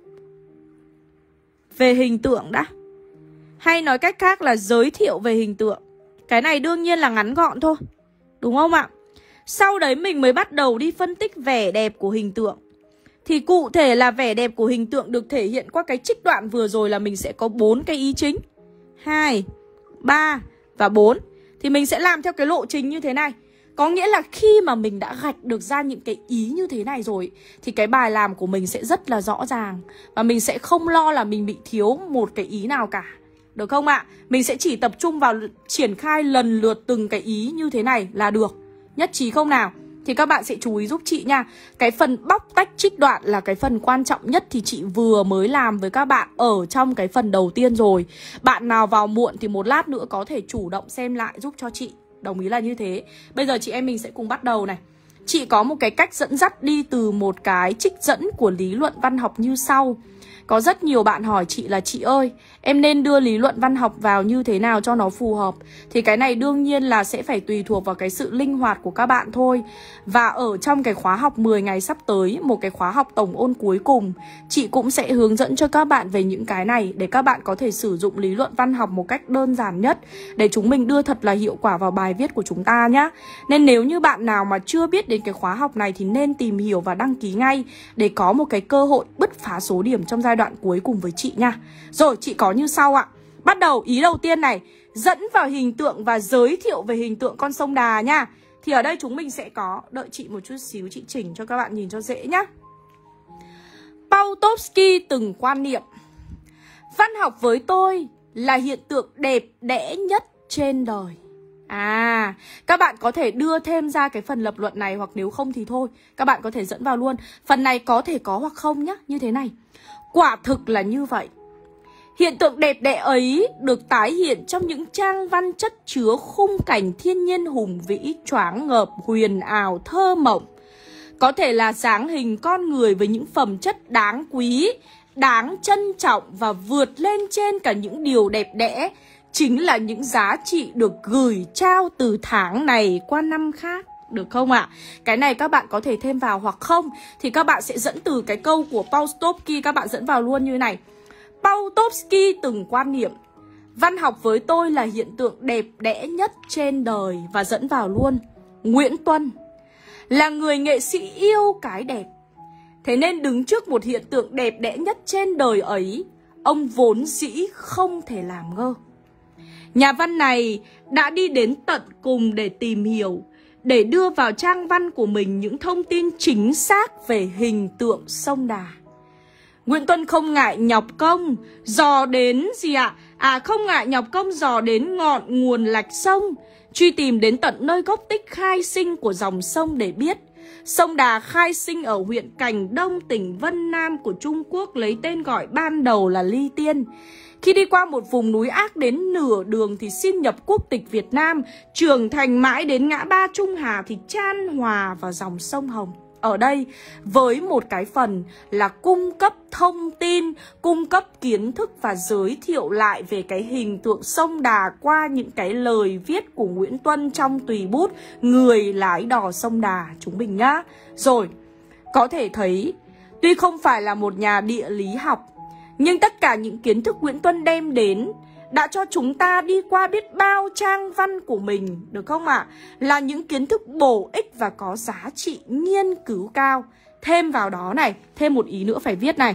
về hình tượng đã. Hay nói cách khác là giới thiệu về hình tượng. Cái này đương nhiên là ngắn gọn thôi. Đúng không ạ? Sau đấy mình mới bắt đầu đi phân tích vẻ đẹp của hình tượng. Thì cụ thể là vẻ đẹp của hình tượng được thể hiện qua cái trích đoạn vừa rồi là mình sẽ có bốn cái ý chính. hai, ba và bốn. Thì mình sẽ làm theo cái lộ trình như thế này. Có nghĩa là khi mà mình đã gạch được ra những cái ý như thế này rồi thì cái bài làm của mình sẽ rất là rõ ràng. Và mình sẽ không lo là mình bị thiếu một cái ý nào cả. Được không ạ? Mình sẽ chỉ tập trung vào triển khai lần lượt từng cái ý như thế này là được. Nhất trí không nào? Thì các bạn sẽ chú ý giúp chị nha. Cái phần bóc tách trích đoạn là cái phần quan trọng nhất thì chị vừa mới làm với các bạn ở trong cái phần đầu tiên rồi. Bạn nào vào muộn thì một lát nữa có thể chủ động xem lại giúp cho chị. Đồng ý là như thế. Bây giờ chị em mình sẽ cùng bắt đầu này. Chị có một cái cách dẫn dắt đi từ một cái trích dẫn của lý luận văn học như sau. Có rất nhiều bạn hỏi chị là chị ơi, em nên đưa lý luận văn học vào như thế nào cho nó phù hợp. Thì cái này đương nhiên là sẽ phải tùy thuộc vào cái sự linh hoạt của các bạn thôi. Và ở trong cái khóa học mười ngày sắp tới, một cái khóa học tổng ôn cuối cùng, chị cũng sẽ hướng dẫn cho các bạn về những cái này để các bạn có thể sử dụng lý luận văn học một cách đơn giản nhất để chúng mình đưa thật là hiệu quả vào bài viết của chúng ta nhé. Nên nếu như bạn nào mà chưa biết đến cái khóa học này thì nên tìm hiểu và đăng ký ngay để có một cái cơ hội bứt phá số điểm trong giai đoạn cuối cùng với chị nha. Rồi, chị có như sau ạ. Bắt đầu ý đầu tiên này, dẫn vào hình tượng và giới thiệu về hình tượng con sông Đà nha. Thì ở đây chúng mình sẽ có, đợi chị một chút xíu chị chỉnh cho các bạn nhìn cho dễ nhá. Pautovsky từng quan niệm văn học với tôi là hiện tượng đẹp đẽ nhất trên đời. À, các bạn có thể đưa thêm ra cái phần lập luận này, hoặc nếu không thì thôi, các bạn có thể dẫn vào luôn. Phần này có thể có hoặc không nhá, như thế này. Quả thực là như vậy. Hiện tượng đẹp đẽ ấy được tái hiện trong những trang văn chất chứa khung cảnh thiên nhiên hùng vĩ, choáng ngợp, huyền ảo, thơ mộng. Có thể là dáng hình con người với những phẩm chất đáng quý, đáng trân trọng và vượt lên trên cả những điều đẹp đẽ chính là những giá trị được gửi trao từ tháng này qua năm khác. Được không ạ? À? Cái này các bạn có thể thêm vào, hoặc không thì các bạn sẽ dẫn từ cái câu của Paustoski, các bạn dẫn vào luôn như này. Paustoski từng quan niệm văn học với tôi là hiện tượng đẹp đẽ nhất trên đời, và dẫn vào luôn Nguyễn Tuân là người nghệ sĩ yêu cái đẹp. Thế nên đứng trước một hiện tượng đẹp đẽ nhất trên đời ấy, ông vốn dĩ không thể làm ngơ. Nhà văn này đã đi đến tận cùng để tìm hiểu, để đưa vào trang văn của mình những thông tin chính xác về hình tượng sông Đà. Nguyễn Tuân không ngại nhọc công dò đến gì ạ? À? à không ngại nhọc công dò đến ngọn nguồn lạch sông, truy tìm đến tận nơi gốc tích khai sinh của dòng sông để biết sông Đà khai sinh ở huyện Cảnh Đông, tỉnh Vân Nam của Trung Quốc, lấy tên gọi ban đầu là Ly Tiên. Khi đi qua một vùng núi ác đến nửa đường thì xin nhập quốc tịch Việt Nam, trưởng thành mãi đến ngã ba Trung Hà thì chan hòa vào dòng sông Hồng. Ở đây với một cái phần là cung cấp thông tin, cung cấp kiến thức và giới thiệu lại về cái hình tượng sông Đà qua những cái lời viết của Nguyễn Tuân trong tùy bút Người lái đò sông Đà chúng mình nhá. Rồi, có thể thấy tuy không phải là một nhà địa lý học, nhưng tất cả những kiến thức Nguyễn Tuân đem đến đã cho chúng ta đi qua biết bao trang văn của mình, được không ạ? À? Là những kiến thức bổ ích và có giá trị nghiên cứu cao. Thêm vào đó này, thêm một ý nữa phải viết này.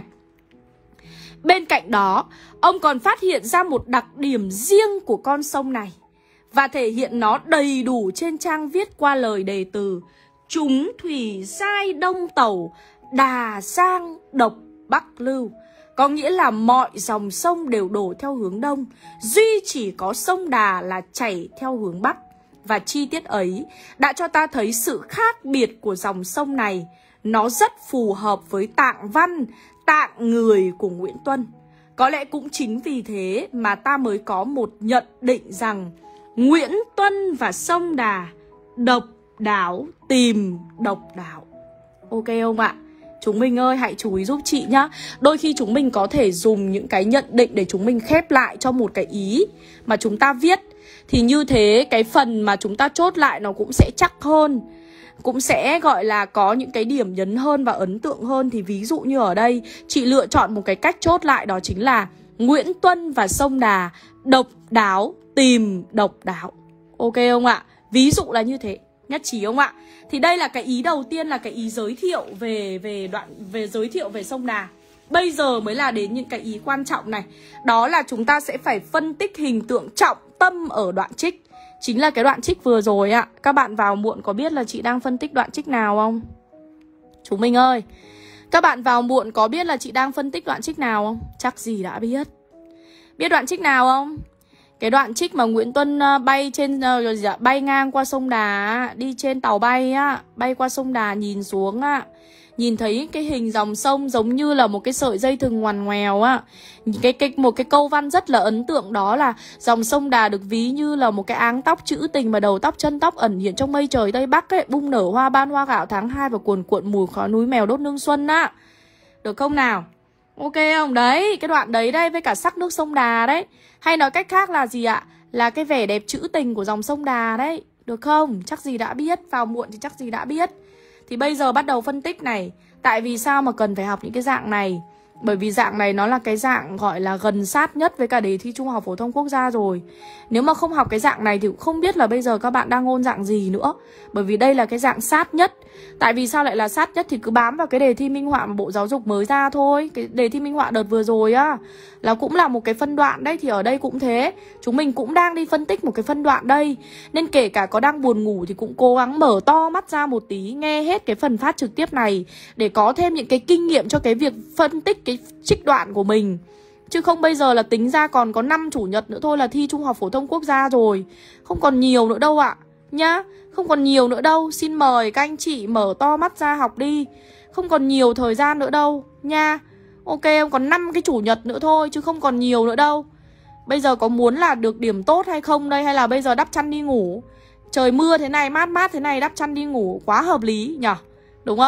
Bên cạnh đó, ông còn phát hiện ra một đặc điểm riêng của con sông này và thể hiện nó đầy đủ trên trang viết qua lời đề từ: chúng thủy giai đông tẩu, Đà Giang độc Bắc lưu. Có nghĩa là mọi dòng sông đều đổ theo hướng đông, duy chỉ có sông Đà là chảy theo hướng bắc. Và chi tiết ấy đã cho ta thấy sự khác biệt của dòng sông này. Nó rất phù hợp với tạng văn, tạng người của Nguyễn Tuân. Có lẽ cũng chính vì thế mà ta mới có một nhận định rằng Nguyễn Tuân và sông Đà độc đáo tìm độc đáo. Ok không ạ? Chúng mình ơi, hãy chú ý giúp chị nhá. Đôi khi chúng mình có thể dùng những cái nhận định để chúng mình khép lại cho một cái ý mà chúng ta viết. Thì như thế cái phần mà chúng ta chốt lại nó cũng sẽ chắc hơn, cũng sẽ gọi là có những cái điểm nhấn hơn và ấn tượng hơn. Thì ví dụ như ở đây chị lựa chọn một cái cách chốt lại, đó chính là Nguyễn Tuân và sông Đà độc đáo tìm độc đáo. Ok không ạ? Ví dụ là như thế. Nhất trí không ạ? Thì đây là cái ý đầu tiên, là cái ý giới thiệu về về đoạn về giới thiệu về sông Đà. Bây giờ mới là đến những cái ý quan trọng này. Đó là chúng ta sẽ phải phân tích hình tượng trọng tâm ở đoạn trích. Chính là cái đoạn trích vừa rồi ạ. Các bạn vào muộn có biết là chị đang phân tích đoạn trích nào không? Chúng mình ơi, các bạn vào muộn có biết là chị đang phân tích đoạn trích nào không? Chắc gì đã biết. Biết đoạn trích nào không? Cái đoạn trích mà Nguyễn Tuân bay trên uh, bay ngang qua sông Đà, đi trên tàu bay á, bay qua sông Đà nhìn xuống á, nhìn thấy cái hình dòng sông giống như là một cái sợi dây thừng ngoằn ngoèo á. Cái cái một cái câu văn rất là ấn tượng đó là dòng sông Đà được ví như là một cái áng tóc trữ tình mà đầu tóc chân tóc ẩn hiện trong mây trời tây bắc ấy, bung nở hoa ban hoa gạo tháng hai và cuồn cuộn mùi khói núi mèo đốt nương xuân á. Được không nào? Ok không? Đấy, cái đoạn đấy đây với cả sắc nước sông Đà đấy. Hay nói cách khác là gì ạ? Là cái vẻ đẹp trữ tình của dòng sông Đà đấy. Được không? Chắc gì đã biết. Vào muộn thì chắc gì đã biết. Thì bây giờ bắt đầu phân tích này. Tại vì sao mà cần phải học những cái dạng này? Bởi vì dạng này nó là cái dạng gọi là gần sát nhất với cả đề thi Trung học Phổ thông Quốc gia rồi. Nếu mà không học cái dạng này thì cũng không biết là bây giờ các bạn đang ôn dạng gì nữa. Bởi vì đây là cái dạng sát nhất. Tại vì sao lại là sát nhất thì cứ bám vào cái đề thi minh họa mà Bộ Giáo dục mới ra thôi. Cái đề thi minh họa đợt vừa rồi á, là cũng là một cái phân đoạn đấy. Thì ở đây cũng thế. Chúng mình cũng đang đi phân tích một cái phân đoạn đây. Nên kể cả có đang buồn ngủ thì cũng cố gắng mở to mắt ra một tí, nghe hết cái phần phát trực tiếp này để có thêm những cái kinh nghiệm cho cái việc phân tích cái trích đoạn của mình. Chứ không bây giờ là tính ra còn có năm chủ nhật nữa thôi là thi Trung học Phổ thông Quốc gia rồi. Không còn nhiều nữa đâu ạ. Nhá, không còn nhiều nữa đâu. Xin mời các anh chị mở to mắt ra học đi. Không còn nhiều thời gian nữa đâu nha. Ok, còn năm cái chủ nhật nữa thôi chứ không còn nhiều nữa đâu. Bây giờ có muốn là được điểm tốt hay không đây? Hay là bây giờ đắp chăn đi ngủ? Trời mưa thế này, mát mát thế này, đắp chăn đi ngủ quá hợp lý nhỉ? Đúng không?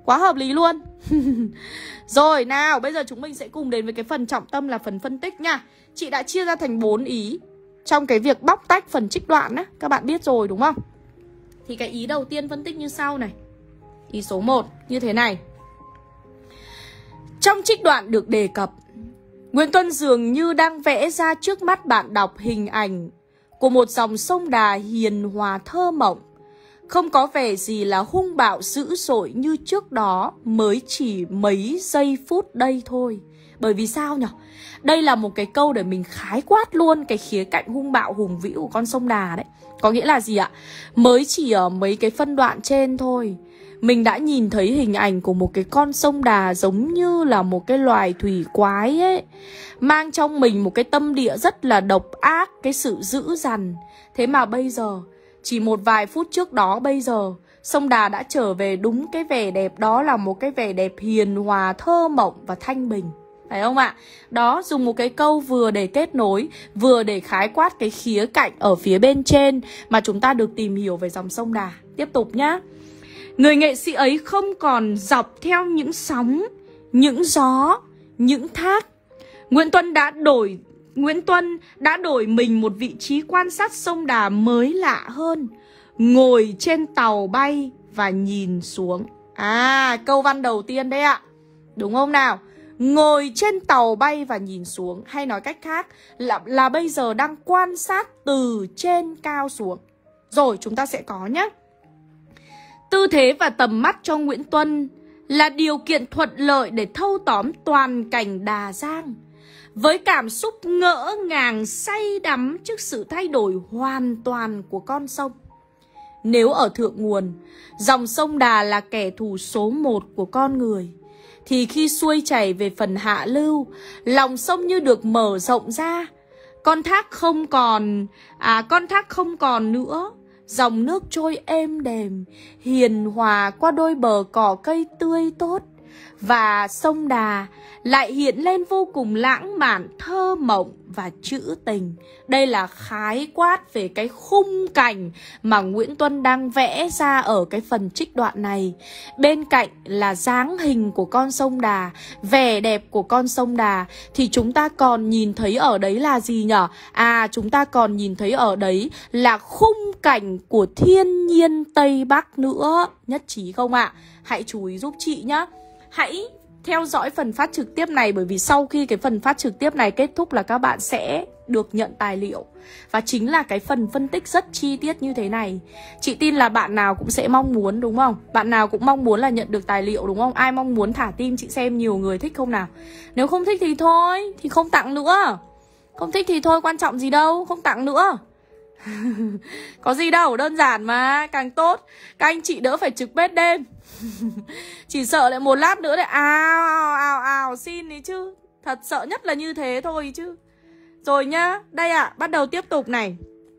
Quá hợp lý luôn. Rồi nào, bây giờ chúng mình sẽ cùng đến với cái phần trọng tâm là phần phân tích nha. Chị đã chia ra thành bốn ý trong cái việc bóc tách phần trích đoạn á, các bạn biết rồi đúng không? Thì cái ý đầu tiên phân tích như sau này. Ý số một như thế này. Trong trích đoạn được đề cập, Nguyễn Tuân dường như đang vẽ ra trước mắt bạn đọc hình ảnh của một dòng sông Đà hiền hòa thơ mộng, không có vẻ gì là hung bạo dữ dội như trước đó mới chỉ mấy giây phút đây thôi. Bởi vì sao nhỉ? Đây là một cái câu để mình khái quát luôn cái khía cạnh hung bạo hùng vĩ của con sông Đà đấy. Có nghĩa là gì ạ? Mới chỉ ở mấy cái phân đoạn trên thôi, mình đã nhìn thấy hình ảnh của một cái con sông Đà giống như là một cái loài thủy quái ấy, mang trong mình một cái tâm địa rất là độc ác, cái sự dữ dằn. Thế mà bây giờ, chỉ một vài phút trước đó bây giờ, sông Đà đã trở về đúng cái vẻ đẹp đó, là một cái vẻ đẹp hiền hòa, thơ mộng và thanh bình. Phải không ạ? Đó, dùng một cái câu vừa để kết nối, vừa để khái quát cái khía cạnh ở phía bên trên mà chúng ta được tìm hiểu về dòng sông Đà. Tiếp tục nhá. Người nghệ sĩ ấy không còn dọc theo những sóng, những gió, những thác. Nguyễn Tuân đã đổi Nguyễn Tuân đã đổi mình một vị trí quan sát sông Đà mới lạ hơn. Ngồi trên tàu bay và nhìn xuống. À, câu văn đầu tiên đấy ạ. Đúng không nào? Ngồi trên tàu bay và nhìn xuống. Hay nói cách khác là, là bây giờ đang quan sát từ trên cao xuống. Rồi chúng ta sẽ có nhé. Tư thế và tầm mắt cho Nguyễn Tuân là điều kiện thuận lợi để thâu tóm toàn cảnh Đà Giang, với cảm xúc ngỡ ngàng say đắm trước sự thay đổi hoàn toàn của con sông. Nếu ở thượng nguồn, dòng sông Đà là kẻ thù số một của con người, thì khi xuôi chảy về phần hạ lưu, lòng sông như được mở rộng ra. Con thác không còn, à con thác không còn nữa. Dòng nước trôi êm đềm, hiền hòa qua đôi bờ cỏ cây tươi tốt. Và sông Đà lại hiện lên vô cùng lãng mạn, thơ mộng và trữ tình. Đây là khái quát về cái khung cảnh mà Nguyễn Tuân đang vẽ ra ở cái phần trích đoạn này. Bên cạnh là dáng hình của con sông Đà, vẻ đẹp của con sông Đà, thì chúng ta còn nhìn thấy ở đấy là gì nhở? À, chúng ta còn nhìn thấy ở đấy là khung cảnh của thiên nhiên Tây Bắc nữa. Nhất trí không ạ? Hãy chú ý giúp chị nhé. Hãy theo dõi phần phát trực tiếp này, bởi vì sau khi cái phần phát trực tiếp này kết thúc là các bạn sẽ được nhận tài liệu. Và chính là cái phần phân tích rất chi tiết như thế này. Chị tin là bạn nào cũng sẽ mong muốn đúng không? Bạn nào cũng mong muốn là nhận được tài liệu đúng không? Ai mong muốn thả tim chị xem nhiều người thích không nào? Nếu không thích thì thôi, thì không tặng nữa. Không thích thì thôi, quan trọng gì đâu, không tặng nữa. Có gì đâu, đơn giản mà, càng tốt. Các anh chị đỡ phải trực bếp đêm. Chỉ sợ lại một lát nữa lại ào ào ào xin đi chứ. Thật sợ nhất là như thế thôi chứ. Rồi nhá, đây ạ, à, bắt đầu tiếp tục này.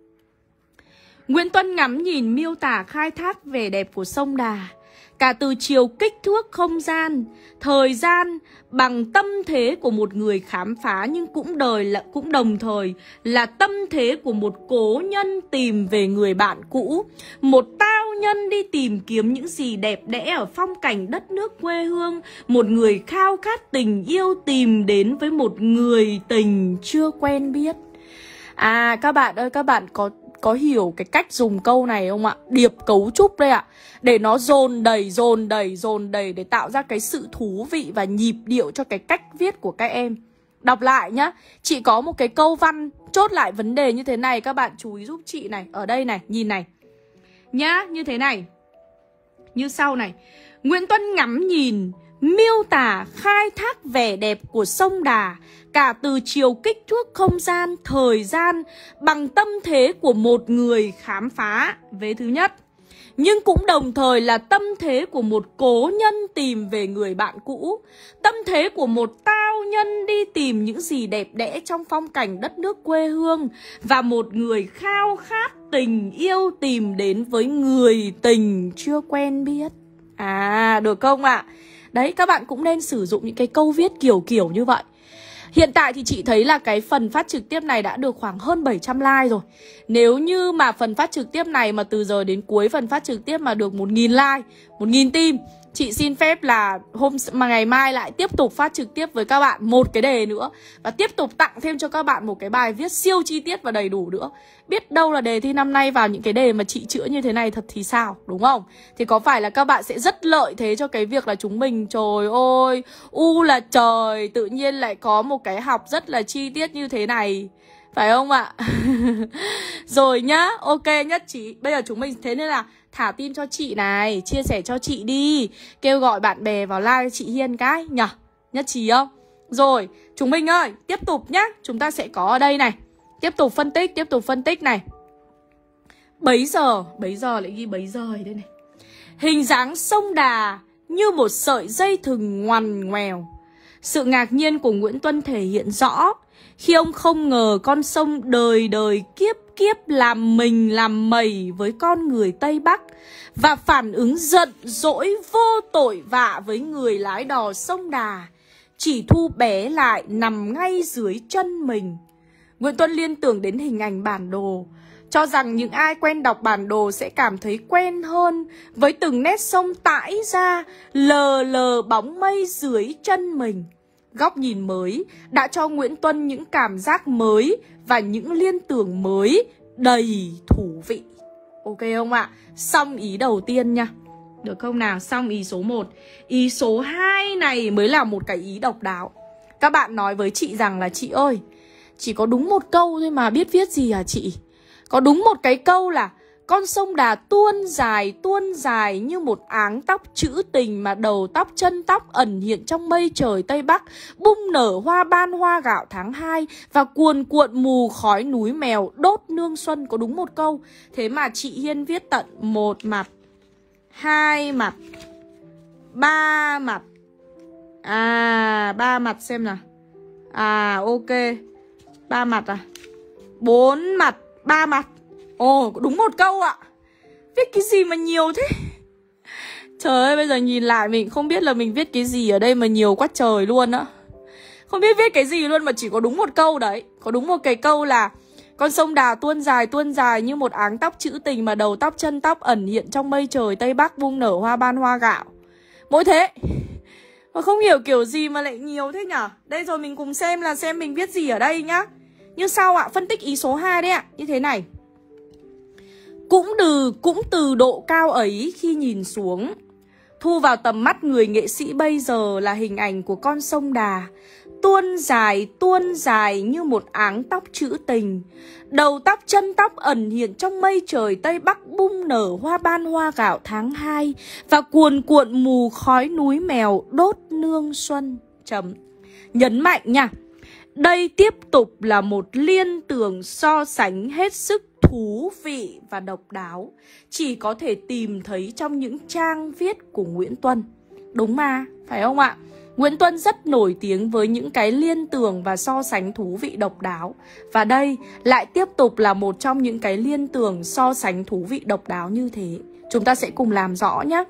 Nguyễn Tuân ngắm nhìn miêu tả khai thác vẻ đẹp của sông Đà, cả từ chiều kích thước không gian, thời gian, bằng tâm thế của một người khám phá, nhưng cũng đời là cũng đồng thời là tâm thế của một cố nhân tìm về người bạn cũ, một tao nhân đi tìm kiếm những gì đẹp đẽ ở phong cảnh đất nước quê hương, một người khao khát tình yêu tìm đến với một người tình chưa quen biết. À các bạn ơi, các bạn có Có hiểu cái cách dùng câu này không ạ? Điệp cấu trúc đây ạ. Để nó dồn đầy, dồn đầy, dồn đầy để tạo ra cái sự thú vị và nhịp điệu cho cái cách viết của các em. Đọc lại nhá. Chị có một cái câu văn chốt lại vấn đề như thế này. Các bạn chú ý giúp chị này. Ở đây này, nhìn này. Nhá, như thế này. Như sau này. Nguyễn Tuân ngắm nhìn, miêu tả khai thác vẻ đẹp của sông Đà, cả từ chiều kích thước không gian, thời gian, bằng tâm thế của một người khám phá, vế thứ nhất. Nhưng cũng đồng thời là tâm thế của một cố nhân tìm về người bạn cũ, tâm thế của một tao nhân đi tìm những gì đẹp đẽ trong phong cảnh đất nước quê hương, và một người khao khát tình yêu tìm đến với người tình chưa quen biết. À, được không ạ? À? Đấy, các bạn cũng nên sử dụng những cái câu viết kiểu kiểu như vậy. Hiện tại thì chị thấy là cái phần phát trực tiếp này đã được khoảng hơn bảy trăm like rồi. Nếu như mà phần phát trực tiếp này mà từ giờ đến cuối phần phát trực tiếp mà được một nghìn like, một nghìn tim, chị xin phép là hôm mà ngày mai lại tiếp tục phát trực tiếp với các bạn một cái đề nữa, và tiếp tục tặng thêm cho các bạn một cái bài viết siêu chi tiết và đầy đủ nữa. Biết đâu là đề thi năm nay vào những cái đề mà chị chữa như thế này thật thì sao, đúng không? Thì có phải là các bạn sẽ rất lợi thế cho cái việc là chúng mình, trời ơi, u là trời, tự nhiên lại có một cái học rất là chi tiết như thế này, phải không ạ? Rồi nhá, ok nhất trí. Bây giờ chúng mình thế nên là thả tim cho chị này, chia sẻ cho chị đi, kêu gọi bạn bè vào like chị Hiên cái nhở, nhất trí không? Rồi, chúng mình ơi, tiếp tục nhá. Chúng ta sẽ có ở đây này, tiếp tục phân tích, tiếp tục phân tích này. Bấy giờ, bấy giờ lại ghi bấy giờ ở đây này. Hình dáng sông Đà như một sợi dây thừng ngoằn ngoèo. Sự ngạc nhiên của Nguyễn Tuân thể hiện rõ khi ông không ngờ con sông đời đời kiếp kiếp làm mình làm mẩy với con người Tây Bắc, và phản ứng giận dỗi vô tội vạ với người lái đò sông Đà, chỉ thu bé lại nằm ngay dưới chân mình. Nguyễn Tuân liên tưởng đến hình ảnh bản đồ, cho rằng những ai quen đọc bản đồ sẽ cảm thấy quen hơn với từng nét sông tãi ra, lờ lờ bóng mây dưới chân mình. Góc nhìn mới đã cho Nguyễn Tuân những cảm giác mới và những liên tưởng mới đầy thú vị. Ok không ạ? Xong ý đầu tiên nha. Được không nào? Xong ý số một. Ý số hai này mới là một cái ý độc đáo. Các bạn nói với chị rằng là chị ơi, chỉ có đúng một câu thôi mà biết viết gì hả chị? Có đúng một cái câu là con sông Đà tuôn dài tuôn dài như một áng tóc trữ tình, mà đầu tóc chân tóc ẩn hiện trong mây trời Tây Bắc, bung nở hoa ban hoa gạo tháng hai, và cuồn cuộn mù khói núi mèo đốt nương xuân. Có đúng một câu. Thế mà chị Hiên viết tận một mặt, hai mặt, ba mặt. À, ba mặt xem nào. À, ok. Ba mặt à? Bốn mặt, ba mặt. Ồ, oh, đúng một câu ạ. Viết cái gì mà nhiều thế? Trời ơi, bây giờ nhìn lại mình không biết là mình viết cái gì ở đây mà nhiều quá trời luôn á. Không biết viết cái gì luôn mà chỉ có đúng một câu đấy. Có đúng một cái câu là con sông Đà tuôn dài tuôn dài như một áng tóc trữ tình, mà đầu tóc chân tóc ẩn hiện trong mây trời Tây Bắc, bung nở hoa ban hoa gạo. Mỗi thế. Mà không hiểu kiểu gì mà lại nhiều thế nhở. Đây rồi mình cùng xem là xem mình viết gì ở đây nhá. Như sau ạ, phân tích ý số hai đấy ạ. Như thế này. Cũng từ, cũng từ độ cao ấy khi nhìn xuống, thu vào tầm mắt người nghệ sĩ bây giờ là hình ảnh của con sông Đà tuôn dài tuôn dài như một áng tóc trữ tình, đầu tóc chân tóc ẩn hiện trong mây trời Tây Bắc, bung nở hoa ban hoa gạo tháng hai, và cuồn cuộn mù khói núi mèo đốt nương xuân. Chấm. Nhấn mạnh nha, đây tiếp tục là một liên tưởng so sánh hết sức thú vị và độc đáo, chỉ có thể tìm thấy trong những trang viết của Nguyễn Tuân. Đúng mà, phải không ạ? Nguyễn Tuân rất nổi tiếng với những cái liên tưởng và so sánh thú vị độc đáo. Và đây lại tiếp tục là một trong những cái liên tưởng so sánh thú vị độc đáo như thế. Chúng ta sẽ cùng làm rõ nhé.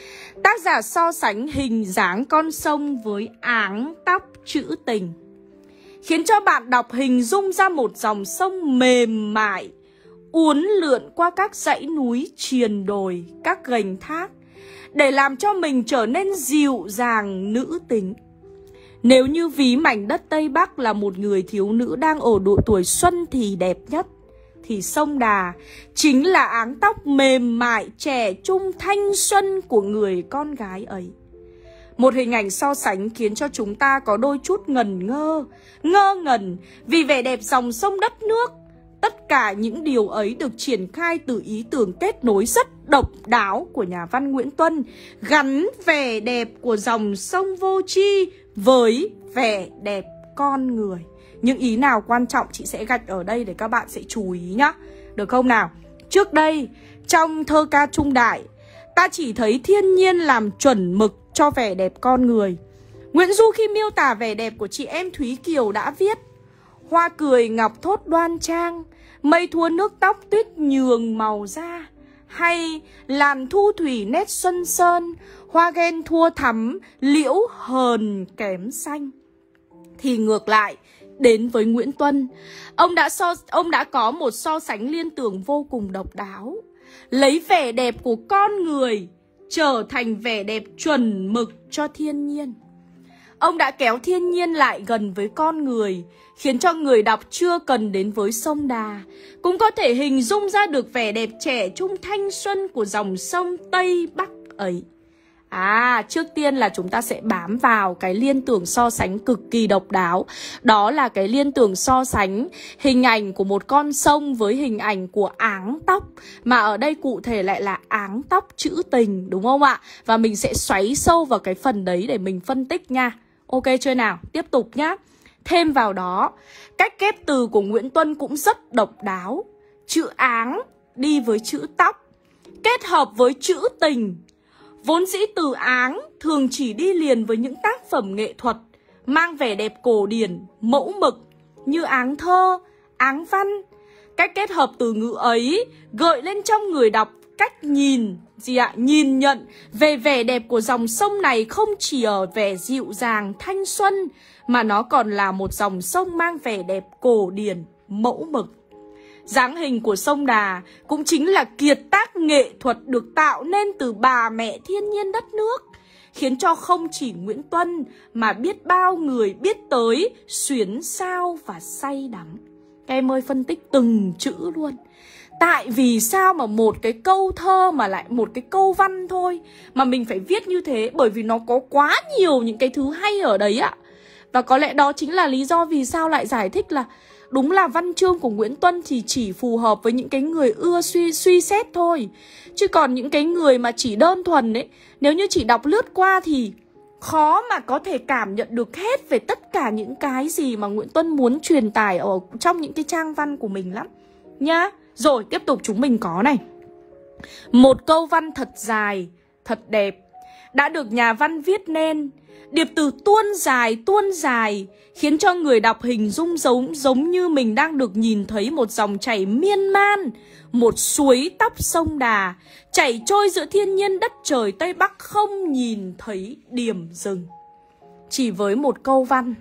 Tác giả so sánh hình dáng con sông với áng tóc trữ tình, khiến cho bạn đọc hình dung ra một dòng sông mềm mại uốn lượn qua các dãy núi triền đồi, các gành thác, để làm cho mình trở nên dịu dàng nữ tính. Nếu như ví mảnh đất Tây Bắc là một người thiếu nữ đang ở độ tuổi xuân thì đẹp nhất, thì sông Đà chính là áng tóc mềm mại trẻ trung thanh xuân của người con gái ấy. Một hình ảnh so sánh khiến cho chúng ta có đôi chút ngần ngơ, ngơ ngẩn vì vẻ đẹp dòng sông đất nước. Tất cả những điều ấy được triển khai từ ý tưởng kết nối rất độc đáo của nhà văn Nguyễn Tuân, gắn vẻ đẹp của dòng sông vô tri với vẻ đẹp con người. Những ý nào quan trọng chị sẽ gạch ở đây để các bạn sẽ chú ý nhá. Được không nào? Trước đây, trong thơ ca Trung Đại, ta chỉ thấy thiên nhiên làm chuẩn mực cho vẻ đẹp con người. Nguyễn Du khi miêu tả vẻ đẹp của chị em Thúy Kiều đã viết: hoa cười ngọc thốt đoan trang, mây thua nước tóc tuyết nhường màu da, hay làn thu thủy nét xuân sơn, hoa ghen thua thắm, liễu hờn kém xanh. Thì ngược lại, đến với Nguyễn Tuân, ông đã, so, ông đã có một so sánh liên tưởng vô cùng độc đáo, lấy vẻ đẹp của con người trở thành vẻ đẹp chuẩn mực cho thiên nhiên. Ông đã kéo thiên nhiên lại gần với con người, khiến cho người đọc chưa cần đến với sông Đà cũng có thể hình dung ra được vẻ đẹp trẻ trung thanh xuân của dòng sông Tây Bắc ấy. À, trước tiên là chúng ta sẽ bám vào cái liên tưởng so sánh cực kỳ độc đáo. Đó là cái liên tưởng so sánh hình ảnh của một con sông với hình ảnh của áng tóc. Mà ở đây cụ thể lại là áng tóc trữ tình, đúng không ạ? Và mình sẽ xoáy sâu vào cái phần đấy để mình phân tích nha. Ok chưa nào? Tiếp tục nhá. Thêm vào đó, cách ghép từ của Nguyễn Tuân cũng rất độc đáo. Chữ áng đi với chữ tóc, kết hợp với chữ tình. Vốn dĩ từ áng thường chỉ đi liền với những tác phẩm nghệ thuật mang vẻ đẹp cổ điển, mẫu mực như áng thơ, áng văn. Cách kết hợp từ ngữ ấy gợi lên trong người đọc cách nhìn, gì ạ? Nhìn nhận về vẻ đẹp của dòng sông này không chỉ ở vẻ dịu dàng, thanh xuân, mà nó còn là một dòng sông mang vẻ đẹp cổ điển, mẫu mực. Dáng hình của sông Đà cũng chính là kiệt tác nghệ thuật được tạo nên từ bà mẹ thiên nhiên đất nước, khiến cho không chỉ Nguyễn Tuân mà biết bao người biết tới xuyến sao và say đắm. Các em ơi, phân tích từng chữ luôn. Tại vì sao mà một cái câu thơ mà lại một cái câu văn thôi mà mình phải viết như thế? Bởi vì nó có quá nhiều những cái thứ hay ở đấy ạ. Và có lẽ đó chính là lý do vì sao lại giải thích là đúng là văn chương của Nguyễn Tuân thì chỉ phù hợp với những cái người ưa suy, suy xét thôi. Chứ còn những cái người mà chỉ đơn thuần ấy, nếu như chỉ đọc lướt qua thì khó mà có thể cảm nhận được hết về tất cả những cái gì mà Nguyễn Tuân muốn truyền tải ở trong những cái trang văn của mình lắm nhá. Rồi tiếp tục chúng mình có này. Một câu văn thật dài, thật đẹp, đã được nhà văn viết nên. Điệp từ tuôn dài, tuôn dài khiến cho người đọc hình dung giống, giống như mình đang được nhìn thấy một dòng chảy miên man, một suối tóc sông Đà chảy trôi giữa thiên nhiên đất trời Tây Bắc không nhìn thấy điểm dừng. Chỉ với một câu văn,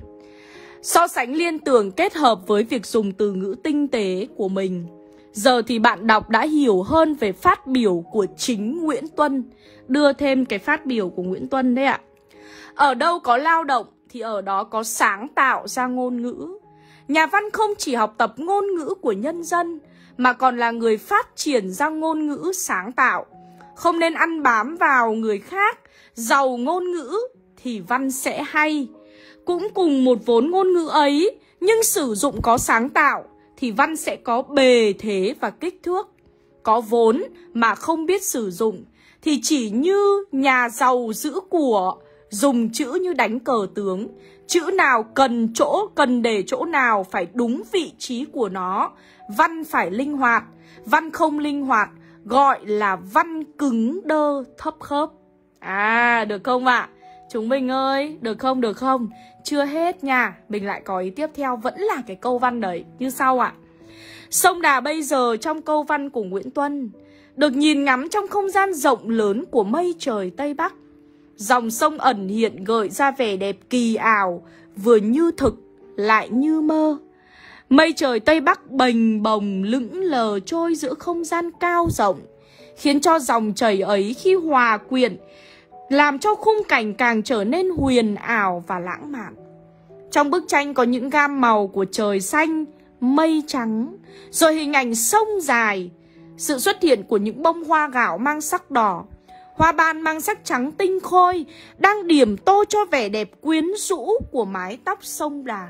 so sánh liên tưởng kết hợp với việc dùng từ ngữ tinh tế của mình, giờ thì bạn đọc đã hiểu hơn về phát biểu của chính Nguyễn Tuân. Đưa thêm cái phát biểu của Nguyễn Tuân đấy ạ. Ở đâu có lao động thì ở đó có sáng tạo ra ngôn ngữ. Nhà văn không chỉ học tập ngôn ngữ của nhân dân mà còn là người phát triển ra ngôn ngữ sáng tạo. Không nên ăn bám vào người khác, giàu ngôn ngữ thì văn sẽ hay. Cũng cùng một vốn ngôn ngữ ấy, nhưng sử dụng có sáng tạo thì văn sẽ có bề thế và kích thước. Có vốn mà không biết sử dụng thì chỉ như nhà giàu giữ của, dùng chữ như đánh cờ tướng. Chữ nào cần chỗ, cần để chỗ nào phải đúng vị trí của nó. Văn phải linh hoạt. Văn không linh hoạt gọi là văn cứng đơ thấp khớp. À, được không ạ? À? Chúng mình ơi, được không, được không? Chưa hết nha, mình lại có ý tiếp theo, vẫn là cái câu văn đấy, như sau ạ. Sông Đà bây giờ trong câu văn của Nguyễn Tuân được nhìn ngắm trong không gian rộng lớn của mây trời Tây Bắc. Dòng sông ẩn hiện gợi ra vẻ đẹp kỳ ảo, vừa như thực lại như mơ. Mây trời Tây Bắc bềnh bồng lững lờ trôi giữa không gian cao rộng, khiến cho dòng chảy ấy khi hòa quyện làm cho khung cảnh càng trở nên huyền ảo và lãng mạn. Trong bức tranh có những gam màu của trời xanh, mây trắng, rồi hình ảnh sông dài, sự xuất hiện của những bông hoa gạo mang sắc đỏ, hoa ban mang sắc trắng tinh khôi đang điểm tô cho vẻ đẹp quyến rũ của mái tóc sông Đà.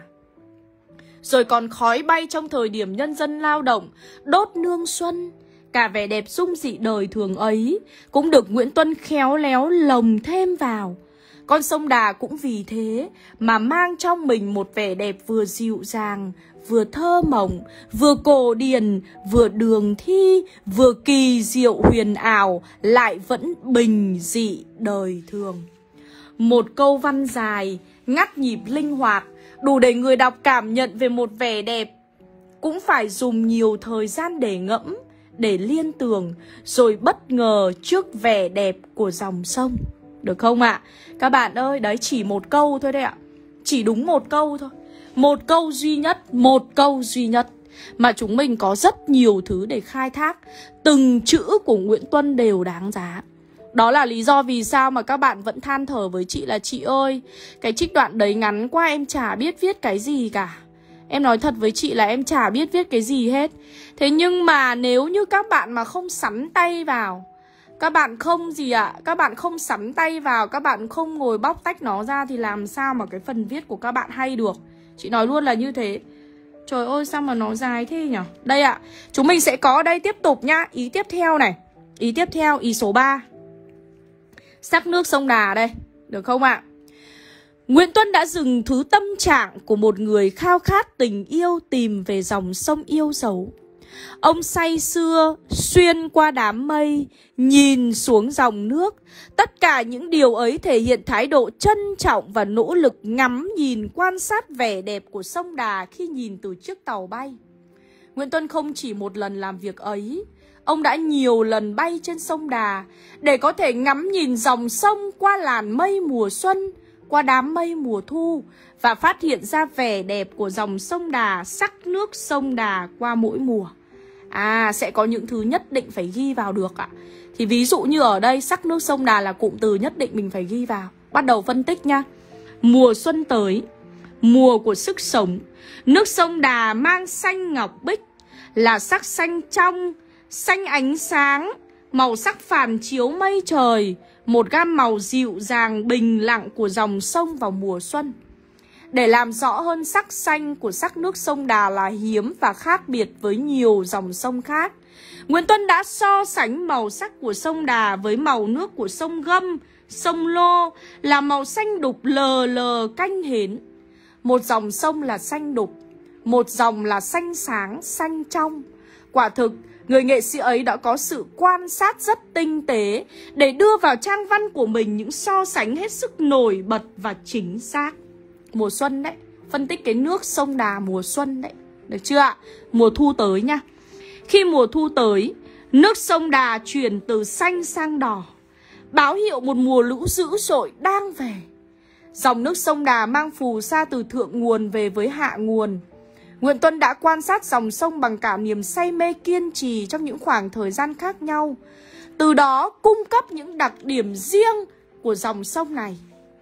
Rồi còn khói bay trong thời điểm nhân dân lao động, đốt nương xuân. Cả vẻ đẹp dung dị đời thường ấy cũng được Nguyễn Tuân khéo léo lồng thêm vào. Con sông Đà cũng vì thế mà mang trong mình một vẻ đẹp vừa dịu dàng, vừa thơ mộng, vừa cổ điển, vừa đường thi, vừa kỳ diệu huyền ảo, lại vẫn bình dị đời thường. Một câu văn dài, ngắt nhịp linh hoạt, đủ để người đọc cảm nhận về một vẻ đẹp. Cũng phải dùng nhiều thời gian để ngẫm, để liên tưởng, rồi bất ngờ trước vẻ đẹp của dòng sông. Được không ạ? À? Các bạn ơi, đấy chỉ một câu thôi đấy ạ. Chỉ đúng một câu thôi. Một câu duy nhất, một câu duy nhất. Mà chúng mình có rất nhiều thứ để khai thác. Từng chữ của Nguyễn Tuân đều đáng giá. Đó là lý do vì sao mà các bạn vẫn than thở với chị là chị ơi, cái trích đoạn đấy ngắn quá, em chả biết viết cái gì cả. Em nói thật với chị là em chả biết viết cái gì hết. Thế nhưng mà nếu như các bạn mà không sắn tay vào, các bạn không gì ạ, à, các bạn không sắn tay vào, các bạn không ngồi bóc tách nó ra thì làm sao mà cái phần viết của các bạn hay được. Chị nói luôn là như thế. Trời ơi sao mà nó dài thế nhỉ. Đây ạ, à, chúng mình sẽ có đây tiếp tục nhá. Ý tiếp theo này. Ý tiếp theo, ý số ba. Sắc nước sông Đà đây, được không ạ? À? Nguyễn Tuân đã dừng thứ tâm trạng của một người khao khát tình yêu tìm về dòng sông yêu dấu. Ông say sưa xuyên qua đám mây, nhìn xuống dòng nước. Tất cả những điều ấy thể hiện thái độ trân trọng và nỗ lực ngắm nhìn quan sát vẻ đẹp của sông Đà khi nhìn từ chiếc tàu bay. Nguyễn Tuân không chỉ một lần làm việc ấy, ông đã nhiều lần bay trên sông Đà để có thể ngắm nhìn dòng sông qua làn mây mùa xuân, qua đám mây mùa thu và phát hiện ra vẻ đẹp của dòng sông Đà, sắc nước sông Đà qua mỗi mùa. À, sẽ có những thứ nhất định phải ghi vào được ạ. Thì ví dụ như ở đây, sắc nước sông Đà là cụm từ nhất định mình phải ghi vào. Bắt đầu phân tích nha. Mùa xuân tới, mùa của sức sống. Nước sông Đà mang xanh ngọc bích, là sắc xanh trong, xanh ánh sáng, màu sắc phản chiếu mây trời, một gam màu dịu dàng bình lặng của dòng sông vào mùa xuân. Để làm rõ hơn sắc xanh của sắc nước sông Đà là hiếm và khác biệt với nhiều dòng sông khác, Nguyễn Tuân đã so sánh màu sắc của sông Đà với màu nước của sông Gâm, sông Lô là màu xanh đục lờ lờ canh hến. Một dòng sông là xanh đục, một dòng là xanh sáng, xanh trong. Quả thực, người nghệ sĩ ấy đã có sự quan sát rất tinh tế để đưa vào trang văn của mình những so sánh hết sức nổi bật và chính xác. Mùa xuân đấy, phân tích cái nước sông Đà mùa xuân đấy, được chưa ạ? Mùa thu tới nha. Khi mùa thu tới, nước sông Đà chuyển từ xanh sang đỏ, báo hiệu một mùa lũ dữ dội đang về. Dòng nước sông Đà mang phù sa từ thượng nguồn về với hạ nguồn. Nguyễn Tuân đã quan sát dòng sông bằng cả niềm say mê kiên trì trong những khoảng thời gian khác nhau, từ đó cung cấp những đặc điểm riêng của dòng sông này.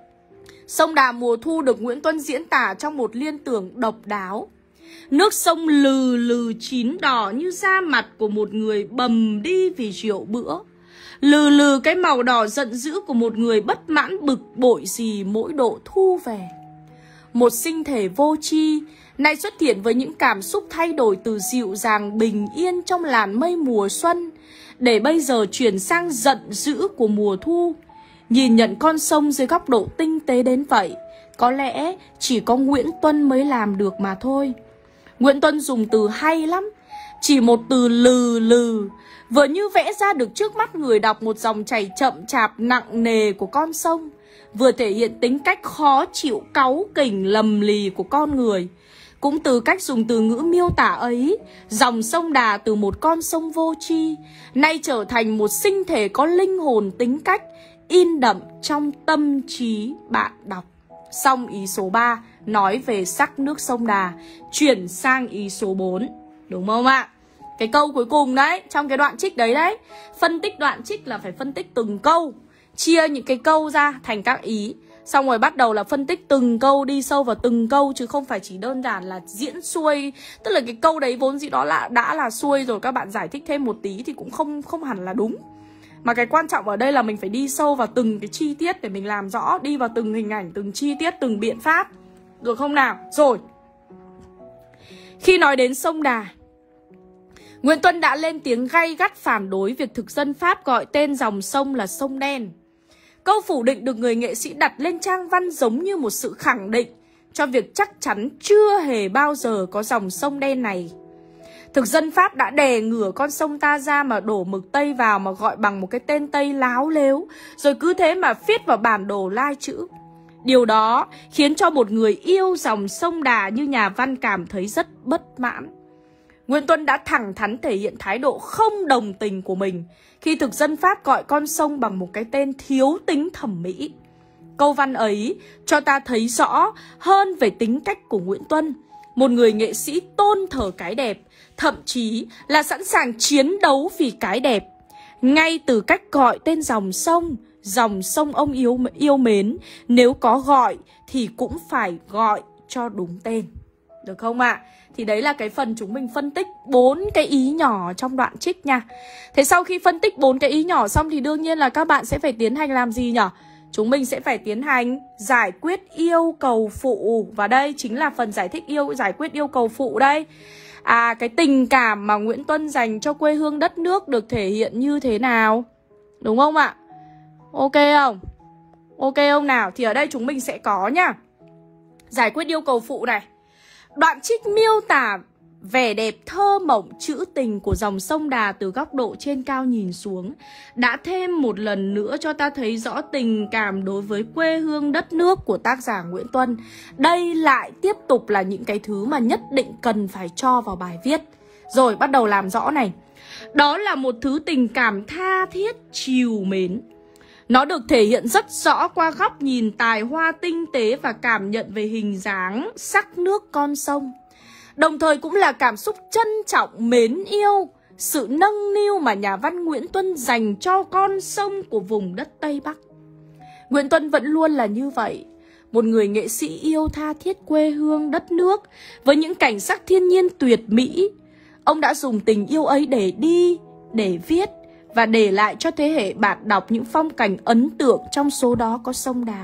Sông Đà mùa thu được Nguyễn Tuân diễn tả trong một liên tưởng độc đáo. Nước sông lừ lừ chín đỏ như da mặt của một người bầm đi vì rượu bữa. Lừ lừ cái màu đỏ giận dữ của một người bất mãn bực bội gì mỗi độ thu về. Một sinh thể vô tri nay xuất hiện với những cảm xúc thay đổi từ dịu dàng bình yên trong làn mây mùa xuân, để bây giờ chuyển sang giận dữ của mùa thu. Nhìn nhận con sông dưới góc độ tinh tế đến vậy, có lẽ chỉ có Nguyễn Tuân mới làm được mà thôi. Nguyễn Tuân dùng từ hay lắm, chỉ một từ lừ lừ vừa như vẽ ra được trước mắt người đọc một dòng chảy chậm chạp nặng nề của con sông, vừa thể hiện tính cách khó chịu cáu kỉnh lầm lì của con người. Cũng từ cách dùng từ ngữ miêu tả ấy, dòng sông Đà từ một con sông vô tri nay trở thành một sinh thể có linh hồn tính cách, in đậm trong tâm trí bạn đọc. Xong ý số ba nói về sắc nước sông Đà, chuyển sang ý số bốn, đúng không ạ? Cái câu cuối cùng đấy, trong cái đoạn trích đấy đấy, phân tích đoạn trích là phải phân tích từng câu, chia những cái câu ra thành các ý, xong rồi bắt đầu là phân tích từng câu, đi sâu vào từng câu, chứ không phải chỉ đơn giản là diễn xuôi. Tức là cái câu đấy vốn dĩ đó là đã là xuôi rồi, các bạn giải thích thêm một tí thì cũng không không hẳn là đúng. Mà cái quan trọng ở đây là mình phải đi sâu vào từng cái chi tiết để mình làm rõ, đi vào từng hình ảnh, từng chi tiết, từng biện pháp, được không nào? Rồi, khi nói đến sông Đà, Nguyễn Tuân đã lên tiếng gay gắt phản đối việc thực dân Pháp gọi tên dòng sông là sông đen. Câu phủ định được người nghệ sĩ đặt lên trang văn giống như một sự khẳng định cho việc chắc chắn chưa hề bao giờ có dòng sông đen này. Thực dân Pháp đã đè ngửa con sông ta ra mà đổ mực Tây vào, mà gọi bằng một cái tên Tây láo lếu, rồi cứ thế mà viết vào bản đồ lai chữ. Điều đó khiến cho một người yêu dòng sông Đà như nhà văn cảm thấy rất bất mãn. Nguyễn Tuân đã thẳng thắn thể hiện thái độ không đồng tình của mình khi thực dân Pháp gọi con sông bằng một cái tên thiếu tính thẩm mỹ. Câu văn ấy cho ta thấy rõ hơn về tính cách của Nguyễn Tuân, một người nghệ sĩ tôn thờ cái đẹp, thậm chí là sẵn sàng chiến đấu vì cái đẹp. ngay từ cách gọi tên dòng sông. Dòng sông ông yêu, yêu mến, nếu có gọi thì cũng phải gọi cho đúng tên. Được không ạ? À? Thì đấy là cái phần chúng mình phân tích bốn cái ý nhỏ trong đoạn trích nha. Thế sau khi phân tích bốn cái ý nhỏ xong thì đương nhiên là các bạn sẽ phải tiến hành làm gì nhỉ? Chúng mình sẽ phải tiến hành giải quyết yêu cầu phụ. Và đây chính là phần giải thích yêu giải quyết yêu cầu phụ đây. À, cái tình cảm mà Nguyễn Tuân dành cho quê hương đất nước được thể hiện như thế nào? Đúng không ạ? Ok không? Ok không nào? Thì ở đây chúng mình sẽ có nhá. Giải quyết yêu cầu phụ này. Đoạn trích miêu tả vẻ đẹp thơ mộng trữ tình của dòng sông Đà từ góc độ trên cao nhìn xuống đã thêm một lần nữa cho ta thấy rõ tình cảm đối với quê hương đất nước của tác giả Nguyễn Tuân. Đây lại tiếp tục là những cái thứ mà nhất định cần phải cho vào bài viết. Rồi bắt đầu làm rõ này. Đó là một thứ tình cảm tha thiết trìu mến. Nó được thể hiện rất rõ qua góc nhìn tài hoa tinh tế và cảm nhận về hình dáng, sắc nước con sông. Đồng thời cũng là cảm xúc trân trọng, mến yêu, sự nâng niu mà nhà văn Nguyễn Tuân dành cho con sông của vùng đất Tây Bắc. Nguyễn Tuân vẫn luôn là như vậy, một người nghệ sĩ yêu tha thiết quê hương đất nước với những cảnh sắc thiên nhiên tuyệt mỹ. Ông đã dùng tình yêu ấy để đi, để viết và để lại cho thế hệ bạn đọc những phong cảnh ấn tượng, trong số đó có sông Đà.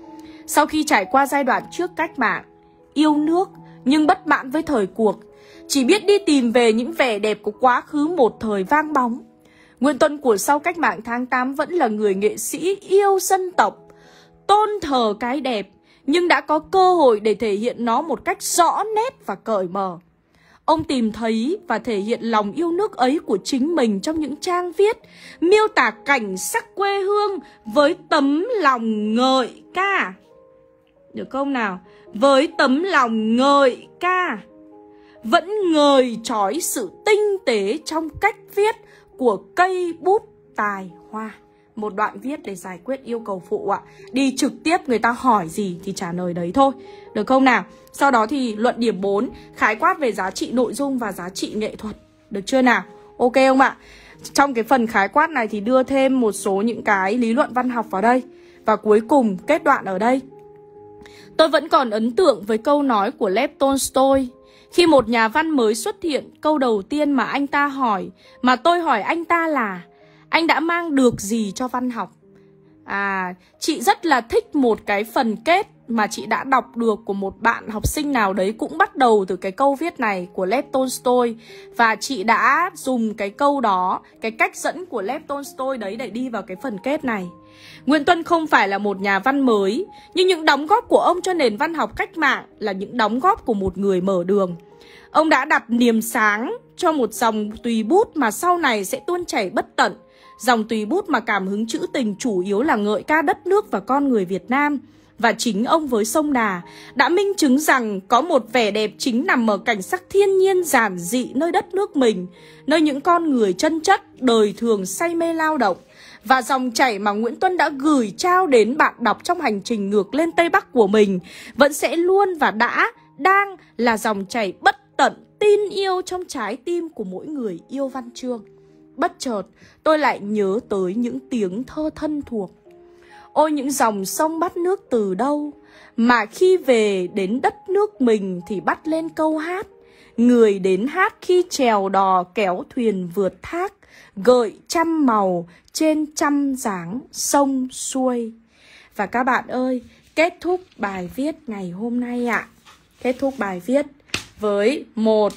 Sau khi trải qua giai đoạn trước cách mạng, yêu nước nhưng bất mãn với thời cuộc, chỉ biết đi tìm về những vẻ đẹp của quá khứ một thời vang bóng, Nguyễn Tuân của sau cách mạng tháng tám vẫn là người nghệ sĩ yêu dân tộc, tôn thờ cái đẹp, nhưng đã có cơ hội để thể hiện nó một cách rõ nét và cởi mở. Ông tìm thấy và thể hiện lòng yêu nước ấy của chính mình trong những trang viết miêu tả cảnh sắc quê hương với tấm lòng ngợi ca. Được không nào? Với tấm lòng ngợi ca, vẫn ngời trói sự tinh tế trong cách viết của cây bút tài hoa. Một đoạn viết để giải quyết yêu cầu phụ ạ. Đi trực tiếp người ta hỏi gì thì trả lời đấy thôi. Được không nào? Sau đó thì luận điểm bốn, khái quát về giá trị nội dung và giá trị nghệ thuật. Được chưa nào? Ok không ạ? Trong cái phần khái quát này thì đưa thêm một số những cái lý luận văn học vào đây. Và cuối cùng kết đoạn ở đây. Tôi vẫn còn ấn tượng với câu nói của Lev Tolstoy. Khi một nhà văn mới xuất hiện, câu đầu tiên mà anh ta hỏi, mà tôi hỏi anh ta là: anh đã mang được gì cho văn học? À, chị rất là thích một cái phần kết mà chị đã đọc được của một bạn học sinh nào đấy, cũng bắt đầu từ cái câu viết này của Lev Tolstoy. Và chị đã dùng cái câu đó, cái cách dẫn của Lev Tolstoy đấy để đi vào cái phần kết này. Nguyễn Tuân không phải là một nhà văn mới, nhưng những đóng góp của ông cho nền văn học cách mạng là những đóng góp của một người mở đường. Ông đã đặt niềm sáng cho một dòng tùy bút mà sau này sẽ tuôn chảy bất tận. Dòng tùy bút mà cảm hứng trữ tình chủ yếu là ngợi ca đất nước và con người Việt Nam. Và chính ông với sông Đà đã minh chứng rằng có một vẻ đẹp chính nằm ở cảnh sắc thiên nhiên giản dị nơi đất nước mình, nơi những con người chân chất, đời thường say mê lao động. Và dòng chảy mà Nguyễn Tuân đã gửi trao đến bạn đọc trong hành trình ngược lên Tây Bắc của mình vẫn sẽ luôn và đã, đang là dòng chảy bất tận tin yêu trong trái tim của mỗi người yêu văn chương. Bất chợt tôi lại nhớ tới những tiếng thơ thân thuộc. Ôi những dòng sông bắt nước từ đâu, mà khi về đến đất nước mình thì bắt lên câu hát. Người đến hát khi chèo đò kéo thuyền vượt thác, gợi trăm màu trên trăm dáng sông xuôi. Và các bạn ơi, kết thúc bài viết ngày hôm nay ạ. Kết thúc bài viết với một,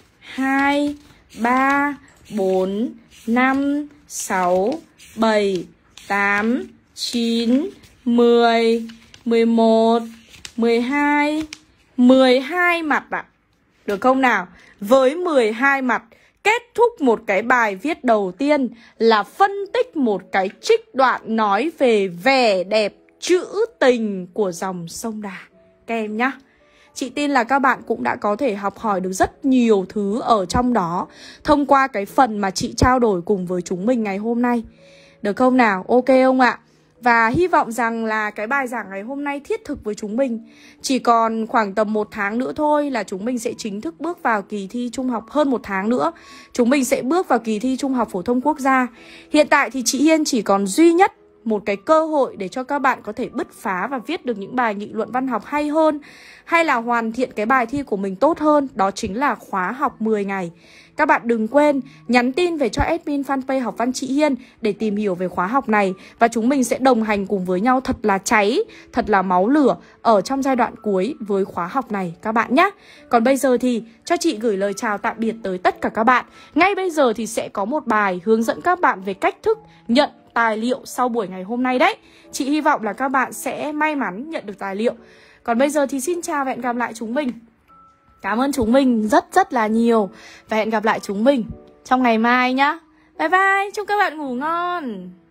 hai, ba, bốn, năm, sáu, bảy, tám, chín, mười, mười một, mười hai, mười hai mặt ạ. Được không nào? Với mười hai mặt, kết thúc một cái bài viết đầu tiên là phân tích một cái trích đoạn nói về vẻ đẹp trữ tình của dòng sông Đà. Các em nhá. Chị tin là các bạn cũng đã có thể học hỏi được rất nhiều thứ ở trong đó thông qua cái phần mà chị trao đổi cùng với chúng mình ngày hôm nay. Được không nào? Ok không ạ? Và hy vọng rằng là cái bài giảng ngày hôm nay thiết thực với chúng mình. Chỉ còn khoảng tầm một tháng nữa thôi là chúng mình sẽ chính thức bước vào kỳ thi trung học. Hơn một tháng nữa chúng mình sẽ bước vào kỳ thi Trung học Phổ thông Quốc gia. Hiện tại thì chị Hiên chỉ còn duy nhất một cái cơ hội để cho các bạn có thể bứt phá và viết được những bài nghị luận văn học hay hơn, hay là hoàn thiện cái bài thi của mình tốt hơn. Đó chính là khóa học mười ngày. Các bạn đừng quên nhắn tin về cho admin fanpage Học Văn Chị Hiên để tìm hiểu về khóa học này. Và chúng mình sẽ đồng hành cùng với nhau thật là cháy, thật là máu lửa ở trong giai đoạn cuối với khóa học này các bạn nhé. Còn bây giờ thì cho chị gửi lời chào tạm biệt tới tất cả các bạn. Ngay bây giờ thì sẽ có một bài hướng dẫn các bạn về cách thức nhận tài liệu sau buổi ngày hôm nay đấy. Chị hy vọng là các bạn sẽ may mắn nhận được tài liệu. Còn bây giờ thì xin chào và hẹn gặp lại chúng mình. Cảm ơn chúng mình rất rất là nhiều. Và hẹn gặp lại chúng mình trong ngày mai nhá. Bye bye, chúc các bạn ngủ ngon.